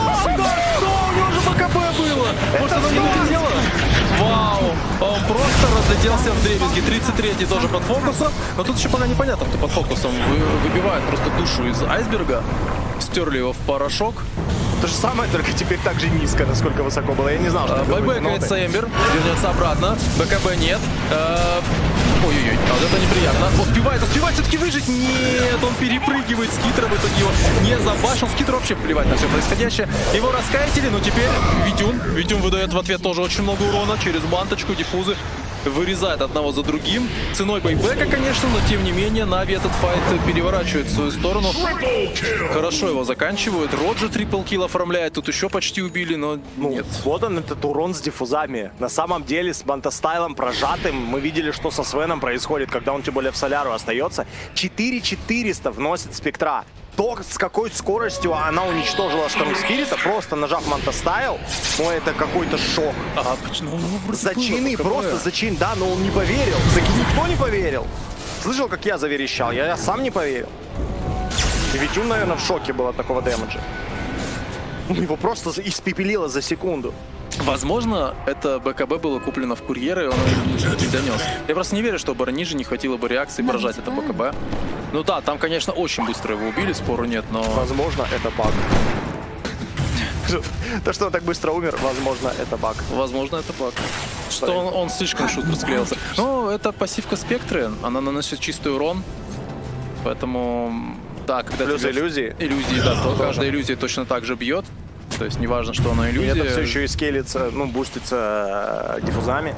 У него же БКБ было! Может, оно не улетело? Вау! Он просто разлетелся в дребезги. 33-й тоже под фокусом. Но тут еще пока непонятно, кто под фокусом. Выбивает просто душу из айсберга. Стерли его в порошок. То же самое, только теперь так же низко, насколько высоко было. Я не знал, что байбекается Эмбер, вернется обратно. БКБ нет. Ой-ой-ой, вот это неприятно. Успевает все-таки выжить. Нет, он перепрыгивает Скитера, в итоге его не забашил. Скитер вообще плевать на все происходящее. Его раскайтили, но теперь Витюн выдает в ответ тоже очень много урона через манточку, диффузы. Вырезает одного за другим. Ценой байбека, конечно, но тем не менее Нави этот файт переворачивает в свою сторону. Хорошо его заканчивают. Роджер трипл-килл оформляет. Тут еще почти убили, но нет. Вот он, этот урон с диффузами. На самом деле с Мантастайлом прожатым мы видели, что со Свеном происходит, когда он тем более в соляру остается. 4400 вносит спектра. То, с какой скоростью она уничтожила Шторм Спирита, просто нажав Мантастайл, ну это какой-то шок. А почему? Зачины, просто зачин, да, но он не поверил. Таки никто не поверил. Слышал, как я заверещал? Я сам не поверил. И Витюн, наверное, в шоке был от такого дэмэджа. Его просто испепелило за секунду. Возможно, это БКБ было куплено в курьеры, и он не донес. Я просто не верю, что у Баранижи не хватило бы реакции поражать это БКБ. Ну да, там, конечно, очень быстро его убили, спору нет, но... Возможно, это баг. То, что он так быстро умер, возможно, это баг. Возможно, это баг. Что он слишком шустро склеился. Ну, это пассивка Спектры, она наносит чистый урон, поэтому... Да, когда плюс иллюзии. Иллюзии, да, то каждая иллюзия точно так же бьет. То есть неважно, что она иллюзия. И это все еще и скейлится, ну, бустится диффузами.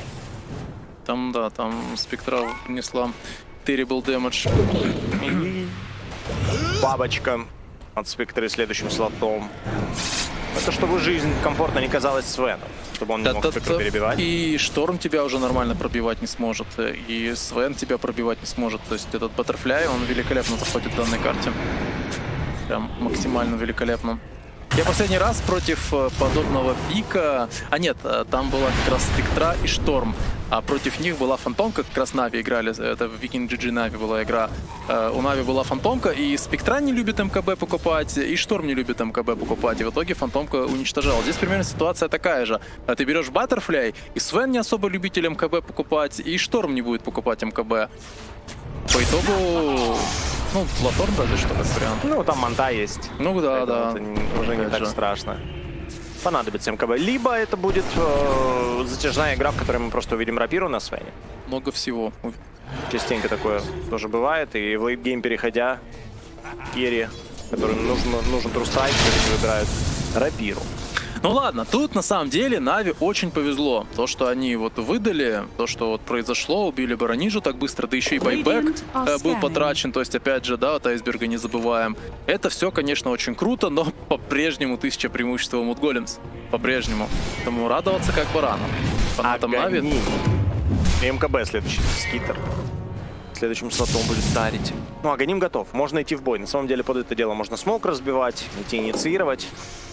Там, да, там Спектра внесла terrible damage. И бабочка от Спектры следующим слотом. Это чтобы жизнь комфортно не казалась Свену, чтобы он не мог Спектру перебивать. И Шторм тебя уже нормально пробивать не сможет, и Свен тебя пробивать не сможет. То есть этот Баттерфляй, он великолепно заходит в данной карте. Прям максимально великолепно. Я последний раз против подобного пика... А нет, там была как раз Спектра и Шторм. А против них была Фантомка, как раз Нави играли. Это в Viking GG Нави была игра. У Нави была Фантомка, и Спектра не любит МКБ покупать, и Шторм не любит МКБ покупать. И в итоге Фантомка уничтожала. Здесь примерно ситуация такая же. Ты берешь Баттерфляй, и Свен не особо любитель МКБ покупать, и Шторм не будет покупать МКБ. По итогу... Ну, Латорн даже что как вариант. Ну, там Манта есть. Ну да, да. Это уже не так страшно. Понадобится МКБ. Либо это будет затяжная игра, в которой мы просто увидим рапиру на Свене. Много всего. Частенько такое тоже бывает. И в лейтгейм переходя, керри, которым нужен трустрайк, выбирают рапиру. Ну ладно, тут на самом деле Нави очень повезло. То, что они вот выдали, то, что вот произошло, убили Баранижу так быстро, да еще и байбек был потрачен. То есть, опять же, да, от Айсберга не забываем. Это все, конечно, очень круто, но по-прежнему 1000 преимущества Мудголемс. По-прежнему. Поэтому радоваться как барану. Фанатам Нави. И МКБ следующий, Скитер. Следующим слотом будет старить. Ну, Аганим готов. Можно идти в бой. На самом деле, под это дело можно смоук разбивать, идти инициировать.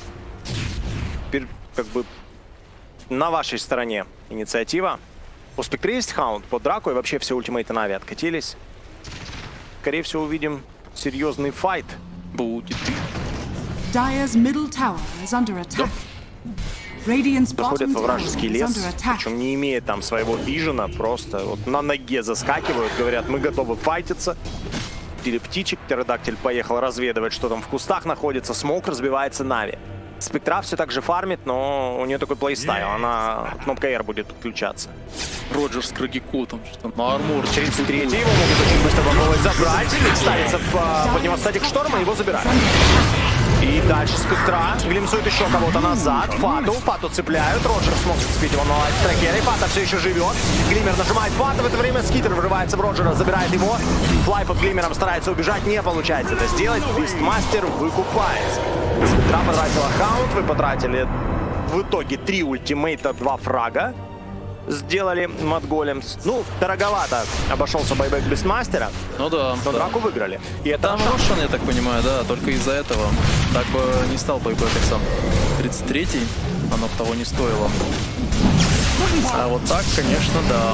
Теперь как бы на вашей стороне инициатива. У Спектры есть хаунд под драку, и вообще все ультимейты Нави откатились. Скорее всего, увидим серьезный файт. Будет. Dire's middle tower is under attack. Radiant's Заходят bottom во tower вражеский is лес, under attack. причем не имея там своего вижена, просто вот на ноге заскакивают, говорят, мы готовы файтиться. Или птичек, птеродактиль поехал разведывать, что там в кустах находится, смоук разбивается Нави. Спектра все так же фармит, но у нее такой плейстайл, она кнопкой R будет подключаться. Роджер с Крагикотом, что на армор. 33-й, его могут очень быстро попробовать забрать. Ставится под него статик Шторма, его забирают. И дальше Спектра глимсует еще кого-то назад. Фату цепляют. Роджер смог зацепить его на лайфстрекере. Фата все еще живет. Глиммер нажимает Фата. В это время Скитер врывается в Роджера, забирает его. Флай под Глиммером старается убежать. Не получается это сделать. Бистмастер выкупается. Спектра потратила хаунт. Вы потратили в итоге 3 ультимейта, 2 фрага. Сделали Мудголемс. Ну, дороговато обошелся байбек Бистмастера. Ну да. Но драку выиграли. И это там Рошан, я так понимаю, да, только из-за этого. Так бы не стал байбек сам. 33-й, оно того не стоило. А вот так, конечно, да.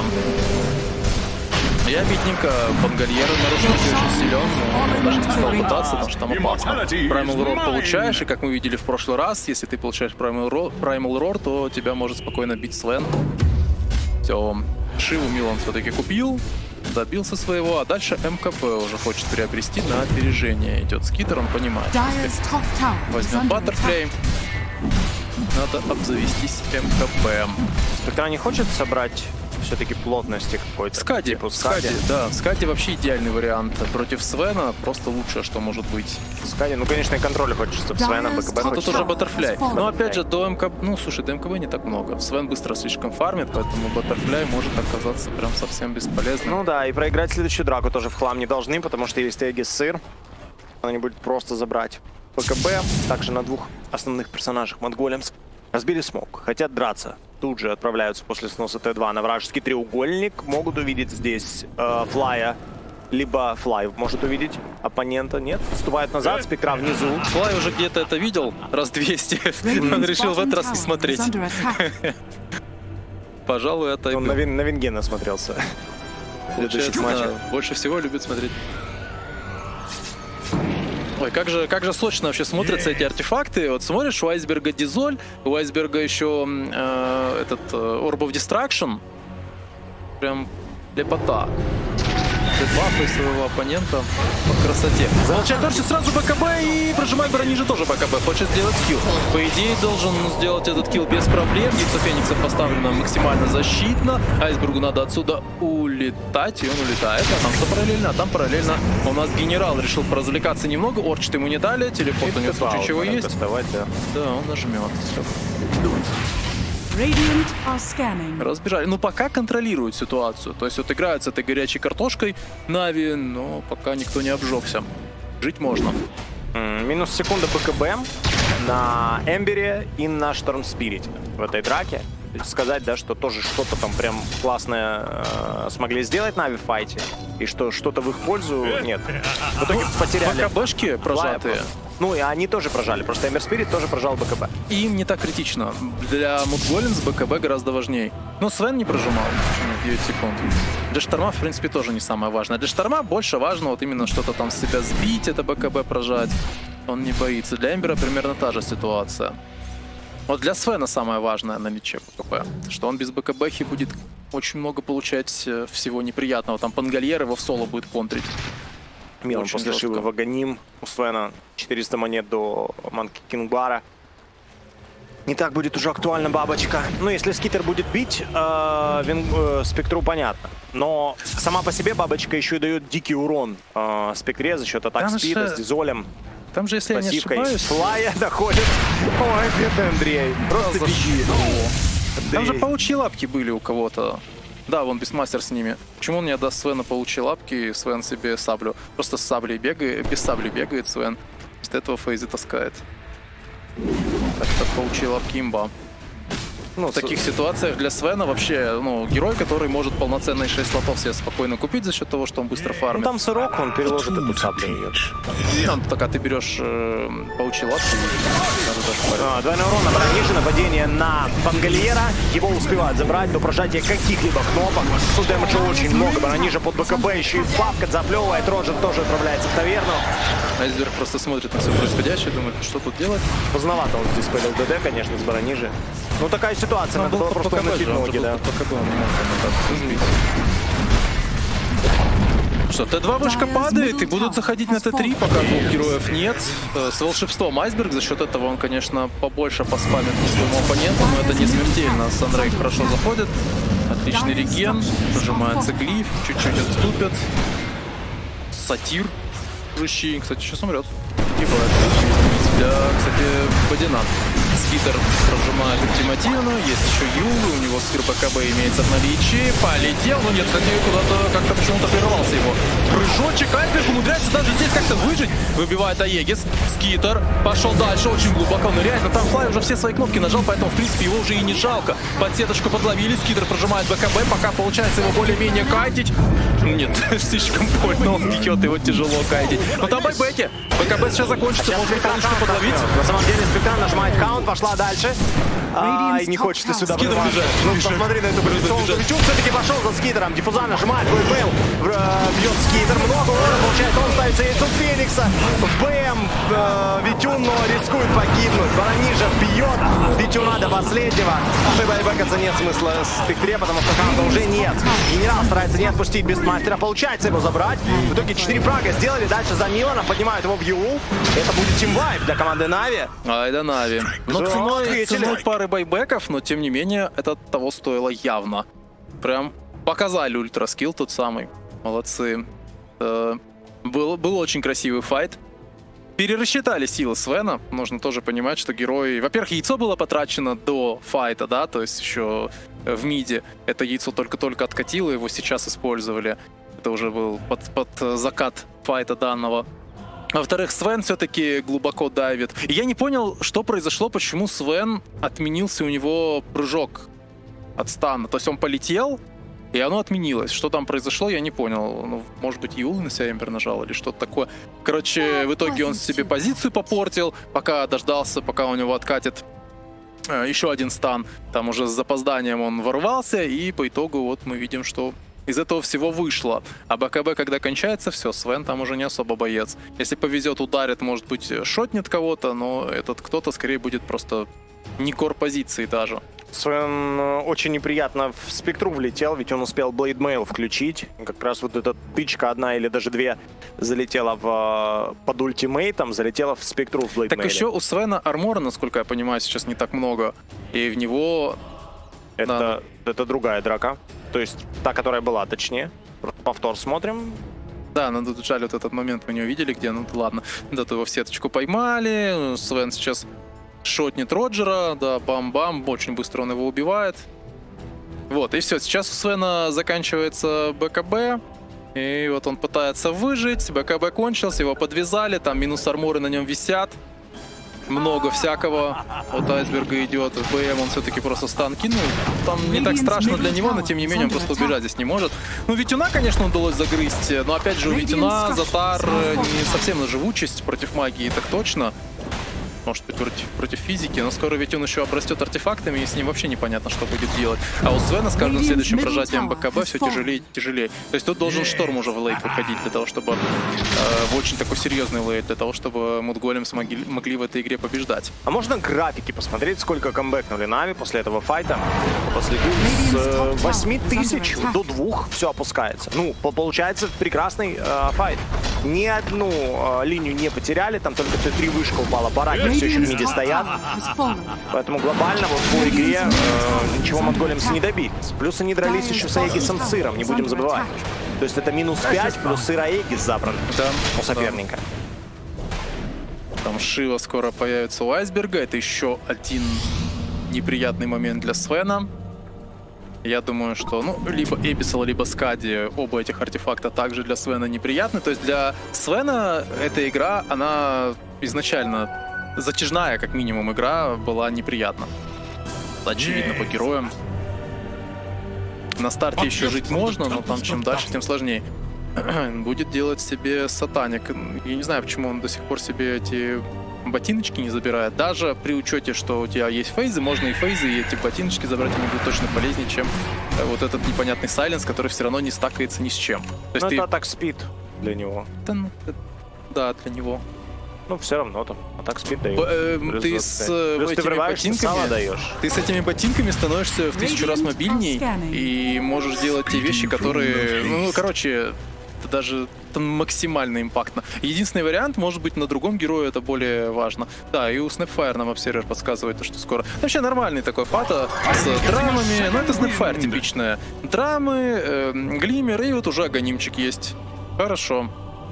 И обидненько, Бангальер нарушитель очень силен, но даже не стал пытаться, потому что там опасно. Primal Roar получаешь, и как мы видели в прошлый раз, если ты получаешь Primal Roar, то тебя может спокойно бить Свен. Все, Шиву Милан все-таки купил, добился своего, а дальше МКБ уже хочет приобрести на опережение. Идет Скитер, он понимает. Возьмет Баттерфляй. Надо обзавестись МКБ. Спектра не хочет собрать все-таки плотности какой-то? Скади, типа Скади, да. Скади вообще идеальный вариант. Против Свена просто лучшее, что может быть. Скади, ну, конечно, и контроля хочется в Свена, БКБ А тут хочется. уже Баттерфляй. Но опять же, до МКБ... Ну, слушай, до МКБ не так много. Свен быстро слишком фармит, поэтому Баттерфляй может оказаться прям совсем бесполезным. Ну да, и проиграть следующую драку тоже в хлам не должны, потому что есть Эгис Сыр. Она не будет просто забрать БКБ. Также на 2 основных персонажах Мудголемс разбили смог. Хотят драться. Тут же отправляются после сноса Т2 на вражеский треугольник. Могут увидеть здесь Флая. Либо Флай может увидеть оппонента. Нет, отступает назад, Спектра внизу. Флай уже где-то это видел раз 200. Он решил в этот раз не смотреть. Пожалуй, это... Он на Венгена смотрелся. Получается, да, больше всего любит смотреть. Ой, Ой, как же сочно вообще смотрятся эти артефакты. Вот смотришь, у Айсберга Дизоль, у Айсберга еще этот Orb of Destruction. Прям лепота. Бафы своего оппонента по красоте. Получает дальше сразу БКБ и прожимает брониже тоже БКБ. Хочет сделать килл. По идее, должен сделать этот килл без проблем. Яйцо Феникса поставлено максимально защитно. Айсбергу надо отсюда улетать, и он улетает. А там что параллельно? А там параллельно у нас генерал решил поразвлекаться немного. Орчит ему не дали. Телепорт у него в случае чего есть. Да, он нажмет. Radiant are scanning. Разбежали. Ну, пока контролируют ситуацию. То есть вот играют с этой горячей картошкой Нави, но пока никто не обжегся. Жить можно. Минус секунда БКБ на Эмбере и на Шторм Спирите в этой драке. Сказать, да, что тоже что-то там прям классное смогли сделать Нави в файте. И что что-то в их пользу нет. В итоге потеряли. БКБшки прожатые. Ну, и они тоже прожали. Просто Эмбер Спирит тоже прожал БКБ. И им не так критично. Для Мудголинс БКБ гораздо важнее. Но Свен не прожимал. Почему? 9 секунд. Для Шторма, в принципе, тоже не самое важное. Для Шторма больше важно вот именно что-то там с себя сбить, это БКБ прожать. Он не боится. Для Эмбера примерно та же ситуация. Вот для Свена самое важное наличие БКБ. Что он без БКБхи будет очень много получать всего неприятного. Там Пангальер его в соло будет контрить. Милан после Шивы Ваганим. У Свена 400 монет до Манки Кингбара. Не так будет уже актуальна бабочка. Ну, если Скитер будет бить, Спектру понятно. Но сама по себе бабочка еще и дает дикий урон Спектре за счет атак спида с Дизолем. Там же, если я не ошибаюсь... Флая доходит. Ой, бедный Андрей. Просто беги. Там же паучьи лапки были у кого-то. Да, вон Бестмастер с ними. Почему он не отдаст Свена паучьи лапки, и Свен себе саблю? Просто с саблей бегает, без сабли бегает Свен. Вместо этого Фейзы таскает. Так-то паучьи лапки имба. Ну, в таких ситуациях для Свена вообще, ну, герой, который может полноценные 6 слотов себе спокойно купить за счет того, что он быстро фармит. Ну, там сырок, он переложит эту саблю. Там только ты берешь паучьи лапки. Двойной урон на брониже, нападение на Пангальера. Его успевают забрать до прожатия каких-либо кнопок. Тут дэмэджа очень много. Брониже под БКБ, еще и бабка заплевывает. Роджер тоже отправляется в таверну. Айсберг просто смотрит на все происходящее, думает, что тут делать. Поздновато он здесь пылил ДД, конечно, с брониже. Ну, такая ситуация, надо было просто уносить ноги, да. Что, Т2 вышка падает, и будут заходить на Т3, пока двух героев нет. С волшебством Айсберг, за счет этого он, конечно, побольше поспамит по своему оппоненту, но это не смертельно. Санрейк хорошо заходит. Отличный реген, прожимается глиф, чуть-чуть отступят. Сатир. Кстати, сейчас умрет. Кстати, Бодинат. Скитер прожимает ультимативно, есть еще Юл, у него скир БКБ имеется в наличии, полетел, но нет, кстати, куда-то как-то почему-то прервался его прыжочек. Айсберг умудряется даже здесь как-то выжить, выбивает Аегис, Скитер пошел дальше, очень глубоко ныряет, но там Флай уже все свои кнопки нажал, поэтому, в принципе, его уже и не жалко. Под сеточку подловили, Скитер прожимает БКБ, пока получается его более-менее кайтить. Нет, слишком больно, он бьет, его тяжело кайтить. Но там байбеки, БКБ сейчас закончится, можно полностью подловить. На самом деле Спектр нажимает каунт, пошла дальше. И не хочется сюда врываться. Ну, посмотри на эту позицию. Витюн все-таки пошел за Скитером. Диффуза нажимает, БМ бьет Скитер. Много урона получает, он ставится яйцо Феникса. БМ Витюн, но рискует погибнуть. Баранижа бьет Витюна до последнего. Байбекаться нет смысла в Спектре, потому что каунта уже нет. Генерал старается не отпустить Бестмастера. Получается его забрать. В итоге 4 фрага сделали. Дальше за Миланом поднимают его в Юл. Это будет тимвайп для команды Нави. Ай да Нави. Но ценой пары байбеков, но тем не менее это того стоило явно. Прям показали ультраскилл тот самый. Молодцы. Был очень красивый файт. Перерасчитали силы Свена. Нужно тоже понимать, что герой... Во-первых, яйцо было потрачено до файта, да, то есть еще в миде. Это яйцо только-только откатило, его сейчас использовали. Это уже был под закат файта данного. Во-вторых, Свен все-таки глубоко давит. И я не понял, что произошло, почему Свен отменился у него прыжок от стана. То есть он полетел, и оно отменилось. Что там произошло, я не понял. Ну, может быть, Юл на себя Эмбер нажал или что-то такое. Короче, в итоге он себе позицию попортил, пока дождался, пока у него откатит еще один стан. Там уже с запозданием он ворвался, и по итогу вот мы видим, что из этого всего вышло. А БКБ, когда кончается, все, Свен там уже не особо боец. Если повезет, ударит, может быть, шотнет кого-то, но этот кто-то скорее будет просто не кор-позиции даже. Свен очень неприятно в спектру влетел, ведь он успел Blade Mail включить. Как раз вот эта тычка, одна или даже две, залетела под ультимейтом, залетела в спектру в Blade Mail. Так еще у Свена армора, насколько я понимаю, сейчас не так много. И в него... Это другая драка. То есть та, которая была, точнее. Повтор смотрим. Да, надо тут жаль, вот этот момент мы не увидели, где, ну ладно. Да, то его в сеточку поймали. Свен сейчас шотнет Роджера, да, бам-бам, очень быстро он его убивает. Вот, и все, сейчас у Свена заканчивается БКБ. И вот он пытается выжить, БКБ кончился, его подвязали, там минус арморы на нем висят. Много всякого от айсберга идет. БМ он все-таки просто стан кинул. Там не так страшно для него, но тем не менее он просто убежать здесь не может. Ну, Витюна, конечно, удалось загрызть, но опять же у Витюна Затар не совсем на живучесть против магии, так точно. Может быть, против физики, но скоро ведь он еще обрастет артефактами, и с ним вообще непонятно, что будет делать. А у Свена с каждым следующим прожатием БКБ все тяжелее и тяжелее. То есть тут должен Шторм уже в лейт выходить для того, чтобы в очень такой серьезный лейт, для того, чтобы Мудголемс могли в этой игре побеждать. А можно графики посмотреть, сколько камбэкнули Нави после этого файта? Последил с 8000 до 2 все опускается. Ну, получается прекрасный файт. Ни одну линию не потеряли, там только Т3 вышка упала, бараки все еще в миде стоят. Поэтому глобально вот по игре ничего Мудголемсы не добились. Плюс они дрались еще с Аегисом Сыром, не будем забывать. То есть это минус 5 плюс Сыр Аегис забран у соперника. Там Шива скоро появится у Айсберга. Это еще один неприятный момент для Свена. Я думаю, что ну, либо Эбисел, либо Скади, оба этих артефакта также для Свена неприятны. То есть для Свена эта игра, она изначально затяжная, как минимум, игра была неприятна. Очевидно, по героям. На старте еще жить можно, но там чем дальше, тем сложнее. Будет делать себе сатаник. Я не знаю, почему он до сих пор себе эти ботиночки не забирает. Даже при учете, что у тебя есть фейзы, можно и фейзы, и эти ботиночки забрать, они будут точно полезнее, чем вот этот непонятный сайленс, который все равно не стакается ни с чем. То есть это атак спид для него. Да, для него. Ну, все равно там атак спид дает. Ты с этими ботинками, ты с этими ботинками становишься в 1000 раз мобильней и можешь делать те вещи, которые, ну, короче, это даже максимально импактно. Единственный вариант, может быть, на другом герое это более важно. Да, и у Snapfire нам обсервер подсказывает, что скоро. Вообще нормальный такой фата с драмами, но это Snapfire типичная. Драмы, глиммер, и вот уже аганимчик есть. Хорошо.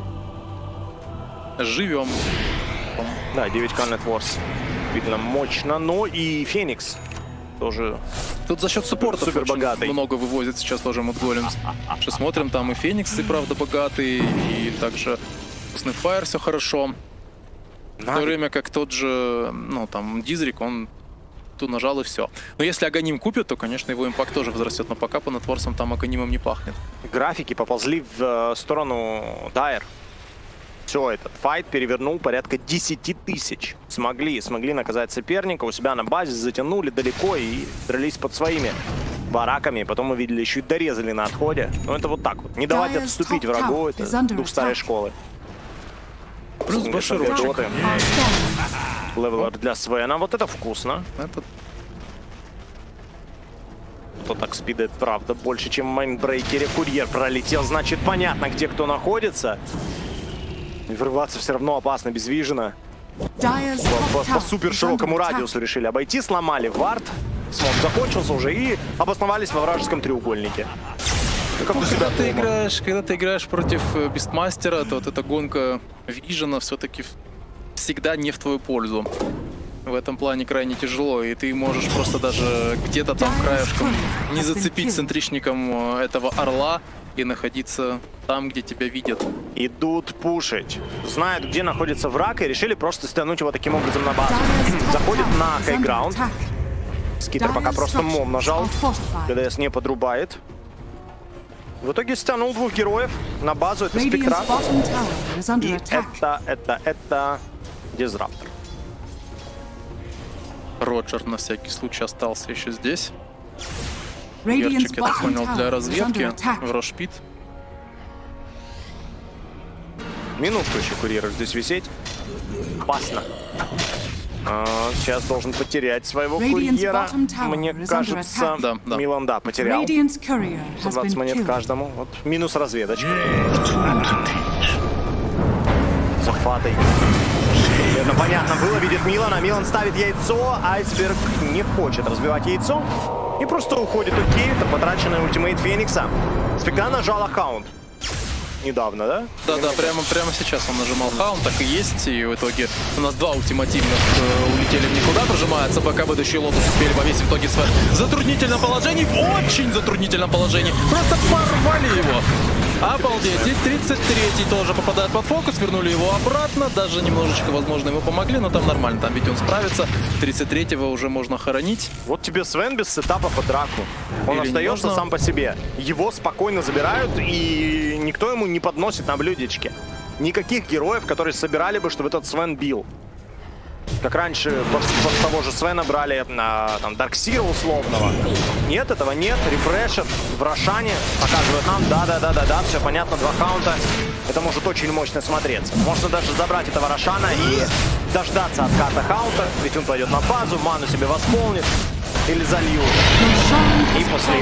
Живем. Да, 9к Net Wars. Видно мощно, но и Феникс тоже. Тут за счет суппортов супер богатый. Много вывозит сейчас тоже Мудголемс. Что смотрим, там и Феникс, и правда богатый, и также у Snapfire все хорошо. В то время как тот же, ну там, Дизрик, он тут нажал и все. Но если Аганим купит, то, конечно, его импакт тоже возрастет, но пока по нетворсам там Аганимом не пахнет. Графики поползли в сторону Дайр. Все, этот файт перевернул порядка 10 тысяч. Смогли наказать соперника, у себя на базе затянули далеко и дрались под своими бараками. Потом увидели, еще и дорезали на отходе. Но это вот так вот. Не давать отступить врагу, это дух старой школы. Плюс баширочек. Левелер для Свена. Вот это вкусно. Кто так спидает, правда, больше, чем в Майндбрейкере. Курьер пролетел, значит, понятно, где кто находится. Врываться все равно опасно, без вижена. По супер широкому радиусу решили обойти, сломали вард. Смог закончился уже и обосновались во вражеском треугольнике. Когда ты играешь против Бистмастера, то вот эта гонка вижена все-таки всегда не в твою пользу. В этом плане крайне тяжело, и ты можешь просто даже где-то там краешком не зацепить центричником этого орла и находиться там, где тебя видят. Идут пушить. Знают, где находится враг, и решили просто стянуть его таким образом на базу. Заходит на хайграунд. Скитер пока просто мом нажал. ГДС не подрубает. В итоге стянул двух героев на базу. Это Спектра. И это Дизраптор. Роджер на всякий случай остался еще здесь. Ярчик, я так понял, для разведки в Рошпит. Минутку еще курьер здесь висеть. Опасно. Сейчас должен потерять своего курьера. Мне кажется, да. Милан, да, потерял. 20 монет каждому. Вот минус разведочка. За Фатой. Это понятно было, видит Милана. Милан ставит яйцо. Айсберг не хочет разбивать яйцо. И просто уходит. Окей, это потраченный ультимейт Феникса. Спектра нажала хаунт. Недавно, да? Да, прямо сейчас он нажимал хаунт, так и есть. И в итоге у нас два ультимативных улетели в никуда. Прожимается БКБ, да еще и Лотус успели повесить. В итоге в затруднительном положении, в очень затруднительном положении. Просто порвали его. Обалдеть. И 33-й тоже попадает под фокус. Вернули его обратно. Даже немножечко, возможно, ему помогли, но там нормально. Там ведь он справится. 33-го уже можно хоронить. Вот тебе Свен без сетапа по драку. Он остается сам по себе. Его спокойно забирают, и никто ему не подносит на блюдечке. Никаких героев, которые собирали бы, чтобы этот Свен бил. Как раньше того же Свена брали там Дарксира условного. Нет, этого нет. Рефрешер в Рошане показывает нам. Да, все понятно, 2 хаунта. Это может очень мощно смотреться. Можно даже забрать этого Рошана и дождаться отката хаунта. Ведь он пойдет на базу, ману себе восполнит. Или зальют. И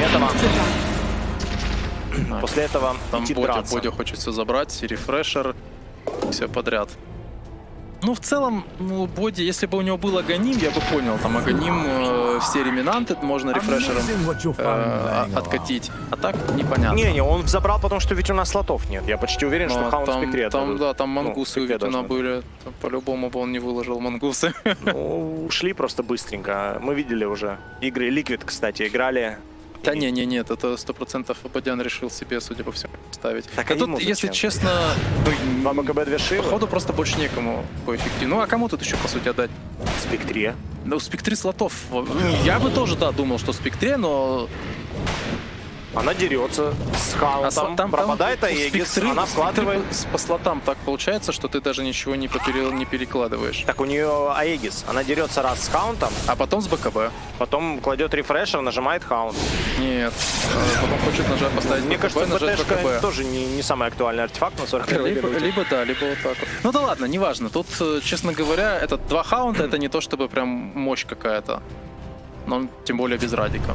после этого там идти драться. Бодя хочет все забрать, и рефрешер, все подряд. Ну, в целом, Боди, если бы у него был Аганим, я бы понял, там Аганим, все реминанты можно рефрешером откатить, а так непонятно. Не, он забрал, потому что ведь у нас слотов нет. Я почти уверен, что хаунт в спекре. Там мангусы у Витюна были. По-любому бы он не выложил мангусы. Ну, ушли просто быстренько. Мы видели уже игры. Liquid, кстати, играли. Да нет, это 100% Бодян решил себе, судя по всему, ставить. Так, а тут, если честно, 2 БКБ, 2 Шивы. Походу просто больше некому поэффективнее. Ну а кому тут еще, по сути, отдать? В спектре. Да, у спектре слотов. Я бы тоже, да, думал, что в спектре, но... Она дерется с хаунтом, пропадает Аегис, она вкладывает. По слотам так получается, что ты даже ничего не перекладываешь. Так у нее Аегис, она дерется раз с хаунтом, а потом с БКБ. Потом кладет рефрешер, нажимает хаунт. Нет, потом хочет нажать, поставить Мне БКБ, кажется, нажать БКБ. Тоже не самый актуальный артефакт на 40 либо вот так вот. Ну да ладно, неважно. Тут, честно говоря, этот 2 хаунта, это не то чтобы прям мощь какая-то. Но тем более без радика.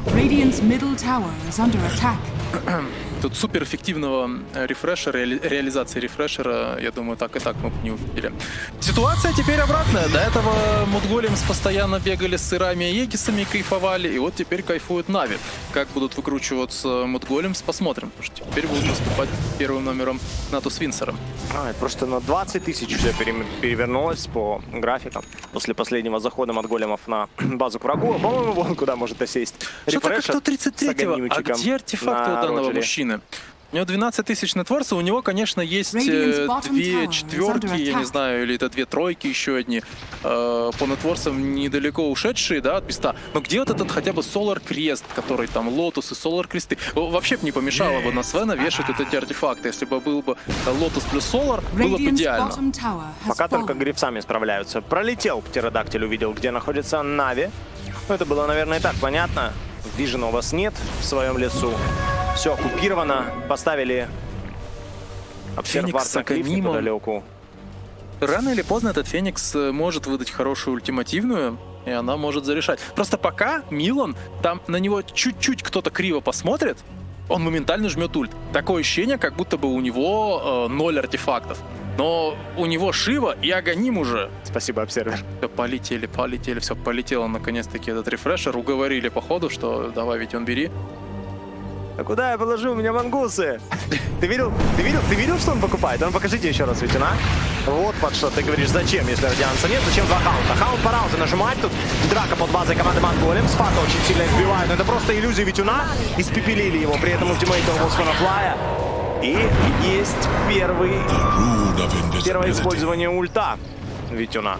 Тут супер эффективного рефрешера, реализации рефрешера, я думаю, так и так мы бы не увидели. Ситуация теперь обратная. До этого Мудголемс постоянно бегали с сырами и егисами, кайфовали, и вот теперь кайфуют Нави. Как будут выкручиваться Мудголемс, посмотрим. Потому что теперь будут выступать первым номером Натус Винсером. Просто на 20 тысяч все перевернулось по графикам. После последнего захода Мудголемов на базу к врагу. По-моему, вон куда может осесть. Что-то как 133-го. А где артефакты у данного мужчины? У него 12 тысяч нетворса, у него, конечно, есть 2 четверки, я не знаю, или это 2 тройки еще одни, по нетворсам недалеко ушедшие, да, от Биста. Но где вот этот хотя бы Solar Крест, который там Лотус и Solar Кресты? Вообще бы не помешало бы на Свена вешать вот эти артефакты. Если бы был бы Лотус плюс Solar, было бы идеально. Пока только грифцами справляются. Пролетел птеродактиль, увидел, где находится Нави. Ну, это было, наверное, и так понятно. Вижена у вас нет в своем лесу. Все оккупировано. Поставили обсерватор на клиф неподалеку. Рано или поздно этот Феникс может выдать хорошую ультимативную, и она может зарешать. Просто пока Милан, там на него чуть-чуть кто-то криво посмотрит, он моментально жмет ульт. Такое ощущение, как будто бы у него 0 артефактов. Но у него Шива и Аганим уже. Спасибо, обсервер. Все, полетели, все, полетело наконец-таки этот рефрешер. Уговорили походу, что давай, ведь он бери. А куда я положу? У меня мангусы. Ты видел, что он покупает? Ну, покажите еще раз, Витюна. Вот под что ты говоришь, зачем, если радианса нет, зачем 2 хаунта? Хаунт пора уже нажимать, тут драка под базой команды Мудголем. Сфата очень сильно избивает, но это просто иллюзия Витюна. Испепелили его, при этом ультимейт у Волсфонафлая. И есть первое использование ульта Витюна.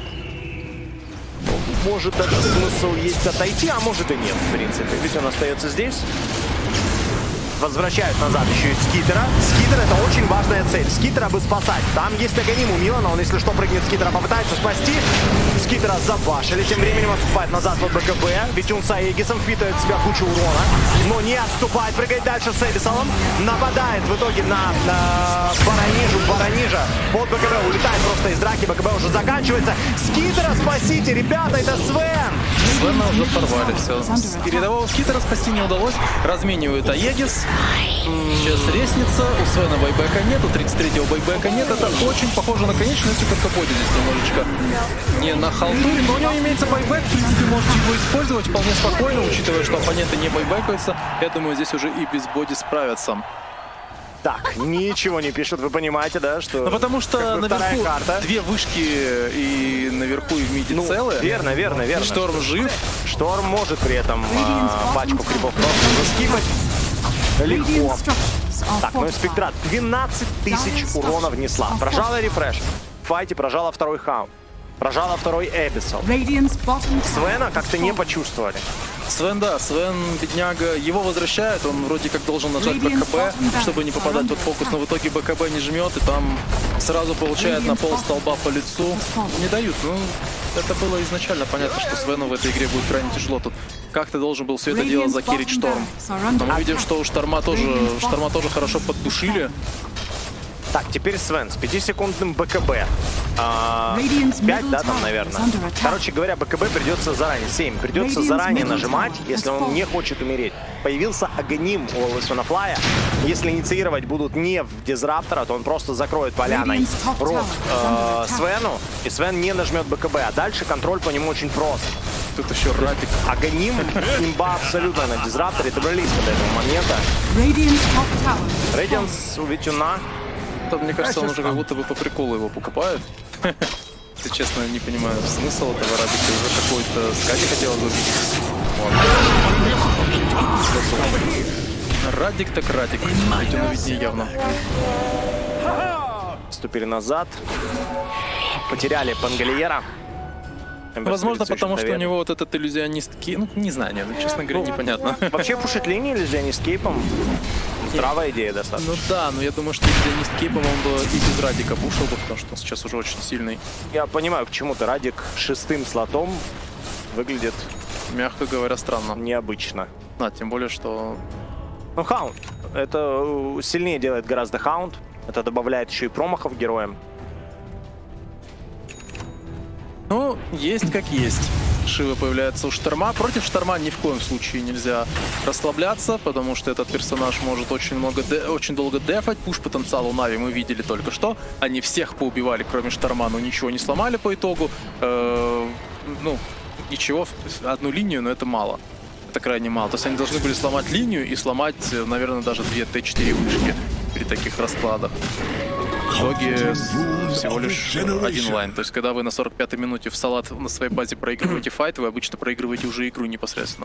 Может даже смысл есть отойти, а может и нет, в принципе. Ведь он остается здесь. Возвращают назад еще и Скитера. Скитер — это очень важная цель. Скитера бы спасать. Там есть Аганим у Милана. Он, если что, прыгнет Скитера, попытается спасти. Скитера забашили, тем временем отступает назад под БКБ. Витюн с Аегисом впитывает в себя кучу урона, но не отступает, прыгает дальше с Эбисалом. Нападает в итоге на Баранижу. Баранижа под БКБ улетает просто из драки, БКБ уже заканчивается. Скитера спасите, ребята, это Свен! Свена уже порвали, все. Передового Скитера спасти не удалось. Разменивает Аегис. Сейчас лестница. У Свена байбека нет, у 33-го байбека нет. Это очень похоже на конечную, если только Боди здесь немножечко не на халтуре. Но у него имеется байбек, в принципе, можете его использовать вполне спокойно, учитывая, что оппоненты не байбекаются. Я думаю, здесь уже и без Боди справятся. Так, ничего не пишут, вы понимаете, да, что... Ну, потому что наверху две вышки и наверху и в миде целые. Верно, верно, верно. Шторм жив. Шторм может при этом пачку крипов просто заскипать. Легко. Так, ну и Спектра 12 тысяч урона внесла. Прожала рефреш. В файте прожала второй хаун. Прожала второй Эбисал. Свена как-то не почувствовали. Свен, да, Свен, бедняга, его возвращают, он вроде как должен нажать БКБ, чтобы не попадать под фокус, но в итоге БКБ не жмет, и там сразу получает на пол столба по лицу. Не дают, ну, это было изначально понятно, что Свену в этой игре будет крайне тяжело. Тут как ты должен был все это дело закирить Шторм. Но мы видим, что у Шторма тоже хорошо поддушили. Так, теперь Свен с 5-секундным БКБ. 5, да, там, наверное. Короче говоря, БКБ придется заранее. 7. Придется заранее нажимать, если он не хочет умереть. Появился Агоним у Лысонафлая. Если инициировать будут не в Дизраптора, то он просто закроет поляной рот Свену, и Свен не нажмет БКБ. А дальше контроль по нему очень прост. Тут еще Радик. Агоним, имба абсолютно на Дизрапторе. Добрались до этого момента. Рейдианс у Витюна. Мне кажется, он уже как будто бы по приколу его покупает. Если честно, не понимаю смысл этого Радика. Уже какой-то скади хотелось бы видеть. Радик так Радик. Ведь он виднее явно. Ступили назад. Потеряли Пангалиера. Возможно, потому что у него вот этот иллюзионист кейп. Ну, не знаю, нет, честно говоря, непонятно. Вообще пушить линии иллюзионист кейпом. Здравая идея достаточно. Ну да, но я думаю, что иллюзионист кейпом он бы и без Радика пушил бы, потому что он сейчас уже очень сильный. Я понимаю, почему-то Радик 6-м слотом выглядит, мягко говоря, странно. Необычно. Да, тем более, что... Ну, Хаунд. Это сильнее делает гораздо Хаунд. Это добавляет еще и промахов героям. Ну, есть как есть. Шива появляется у Шторма. Против Шторма ни в коем случае нельзя расслабляться, потому что этот персонаж может очень долго дефать. Пуш-потенциал у Нави мы видели только что. Они всех поубивали, кроме Шторма, но ничего не сломали по итогу. Ну, ничего, одну линию, но это мало. Это крайне мало. То есть они должны были сломать линию и сломать, наверное, даже 2 Т4 вышки при таких раскладах. В итоге всего лишь один лайн. То есть, когда вы на 45-й минуте в салат на своей базе проигрываете файт, вы обычно проигрываете уже игру непосредственно.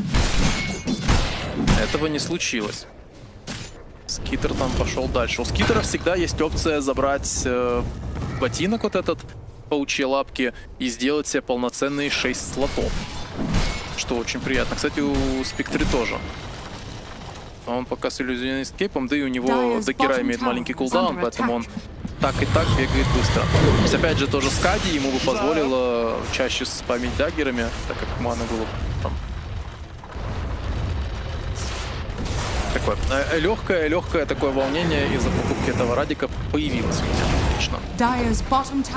Этого не случилось. Скитер там пошел дальше. У Скитера всегда есть опция забрать ботинок вот этот, паучьи лапки, и сделать себе полноценные 6 слотов. Что очень приятно. Кстати, у Спектры тоже. Он пока с иллюзионист кейпом, да и у него Даггера имеет маленький кулдаун, поэтому он так и так бегает быстро. То есть, опять же, тоже Скади ему бы позволило чаще спамить даггерами, так как маны было там. Такое легкое такое волнение из-за покупки этого Радика появилось у меня лично.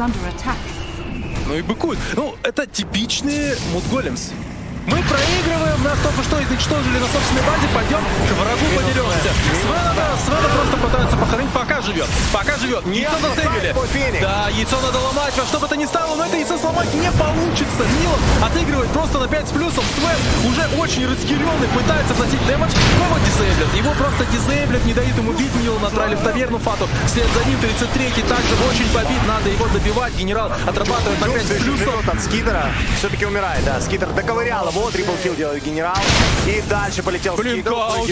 Ну и быкует. Ну, это типичные мудголемс. Мы проигрываем, нас только что изничтожили на собственной базе, пойдем к врагу подеремся. Свена просто пытается похоронить, пока живет. Яйцо засейвили. Да, яйцо надо ломать, во что бы то ни стало, но это яйцо сломать не получится. Милов отыгрывает просто на 5 с плюсом. Свен уже очень разъяренный, пытается вносить дэмэдж, но его дизейблят. Его просто дизейблят, не дают ему бить. Милов натравили в таверну Фату. Вслед за ним 33-й также очень побит, надо его добивать. Генерал отрабатывает на 5 с плюсом. От Скитера все-таки умирает, да. Скитер доковырял его того. Трипл-килл делает генерал. И дальше полетел Скитер.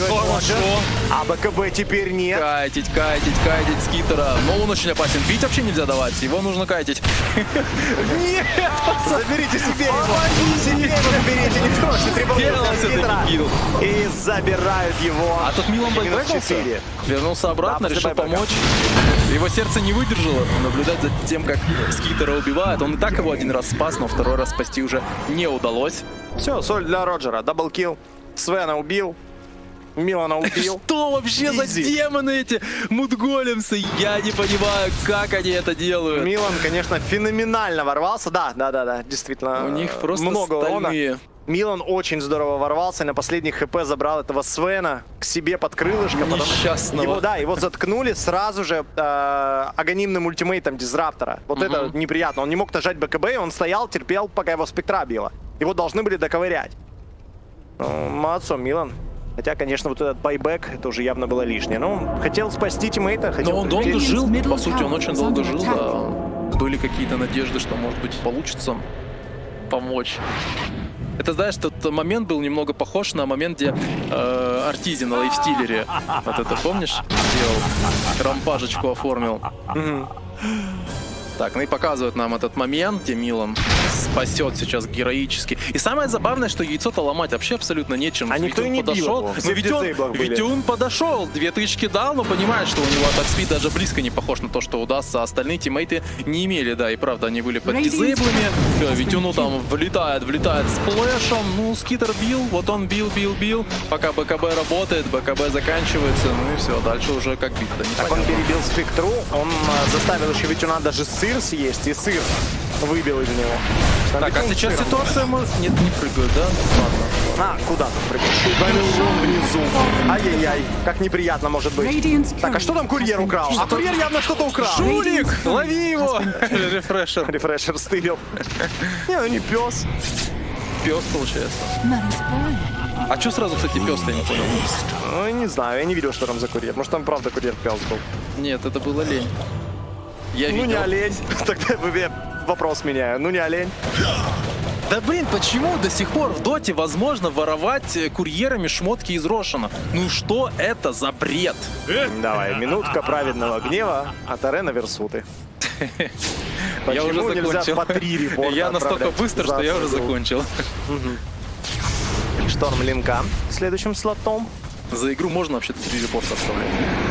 А БКБ теперь нет. Кайтить Скитера. Но он очень опасен. Бить вообще нельзя давать. Его нужно кайтить. Нет! Заберите себе его! Заберите, не трожьте трипл-килл Скитера. И забирают его. А тут Милан байбэкнулся. Вернулся обратно, решил помочь. Его сердце не выдержало наблюдать за тем, как Скитера убивают. Он и так его один раз спас, но второй раз спасти уже не удалось. Все, соль для Роджера. Даблкилл. Свена убил. Милана убил. Что вообще за демоны эти мудголемсы? Я не понимаю, как они это делают. Милан, конечно, феноменально ворвался. Да, действительно. У них просто много урона. стальные. Милан очень здорово ворвался, на последних хп забрал этого Свена к себе под крылышко. Несчастного. Его заткнули сразу же аганимным ультимейтом Дизраптора. Вот это неприятно. Он не мог нажать БКБ, и он стоял, терпел, пока его спектра била. Его должны были доковырять. Ну, молодцом, Милан. Хотя, конечно, вот этот байбек, это уже явно было лишнее. Но хотел спасти тиммейта. Но он долго жил, по сути, он очень долго жил, да. Были какие-то надежды, что, может быть, получится помочь. Это, знаешь, тот момент был немного похож на момент, где Артизи на лайфстиллере. Вот это, помнишь, сделал? Рампажечку оформил. Так, ну и показывают нам этот момент, где Милан спасет сейчас героически. И самое забавное, что яйцо-то ломать вообще абсолютно нечем. А никто и не подошел. Ведь он подошел, 2 тычки дал, но понимает, что у него атак-спид даже близко не похож на то, что удастся. Остальные тиммейты не имели, да, и правда, они были под дизейблами. Витюну там влетает с сплэшем. Ну, Скитер бил, вот он бил. Пока БКБ работает, БКБ заканчивается, ну и все, дальше уже как бит. Так он перебил спектру, он заставил еще Витюна даже сыр съесть, и сыр выбил из него. Так, а сейчас ситуация может... Нет, не прыгают, да? Ладно. Куда тут прыгать? Шутанул внизу. Ай-яй-яй, как неприятно может быть. Так, а что там курьер украл? А курьер явно что-то украл. Жулик! Лови его! Рефрешер. Рефрешер стырил. Не, ну не пес. Пес, получается. А что сразу, кстати, пес-то, я не понял? Ну, не знаю, я не видел, что там за курьер. Может, там правда курьер пес был. Нет, это был олень. Я ну, видел. Не олень. Тогда я вопрос меняю. Ну, не олень. Да блин, почему до сих пор в доте возможно воровать курьерами шмотки из Рошана? Ну что это за бред? Давай, минутка праведного гнева от Арена Версуты. Я уже закончил. По 3 репорта я настолько быстро, что я уже закончил. Шторм Линка следующим слотом. За игру можно вообще-то 3 репорта оставлять.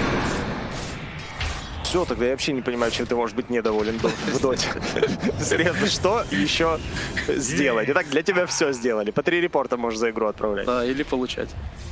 Все, тогда я вообще не понимаю, чем ты можешь быть недоволен в доте. Серьезно, что еще сделать? Итак, для тебя все сделали. По 3 репорта можешь за игру отправлять. Да, или получать.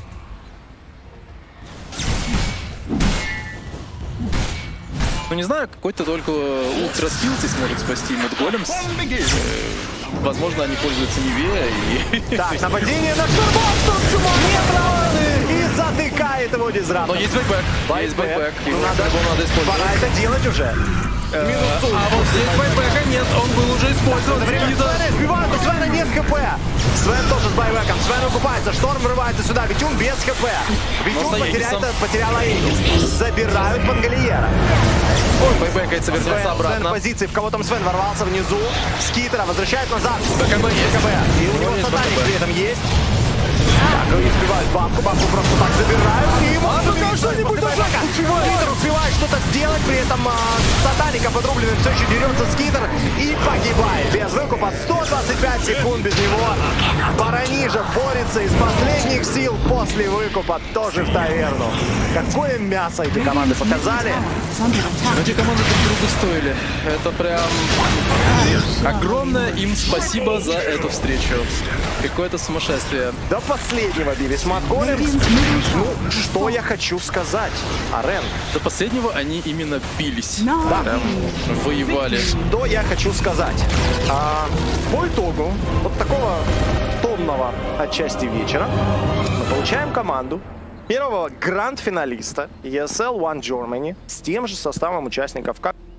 Ну не знаю, какой-то только ультра скилти сможет спасти Мудголемс. Возможно, они пользуются Нивея и... Так, нападение на штурмовку! И затыкает его Дизраптор. Но есть бэкбэк. Есть бэкбэк. Его надо использовать. Пора это делать уже. А вот здесь байбека нет, он был уже использован. Сбивают, у Свена нет хп. Свен тоже с байбеком. Свен выкупается, Шторм врывается сюда. Витюн без хп. Витюн потерял Аегис. Забирают Пангалиера. Ой, байбекается, вернулся обратно. Свен в позиции, в кого там Свен ворвался внизу. Скитера возвращает назад. БКБ есть. И у него сатаник при этом есть. Так, и сбивают бабку просто так забирают. И ему что-нибудь Скитер успевает что-то сделать, при этом сатаника подрубленным все еще дерется Скитер и погибает. Без выкупа 125 секунд без него. Баранижа борется из последних сил после выкупа тоже в таверну. Какое мясо эти команды показали. Эти команды друг друга стоили. Это прям... Огромное им спасибо за эту встречу. Какое-то сумасшествие. До последнего бились Мудголемс. Ну, что я хочу сказать, Арен? До последнего они именно бились. Да. Прям воевали. Что я хочу сказать? По итогу вот такого томного отчасти вечера мы получаем команду первого гранд-финалиста ESL One Germany с тем же составом участников, как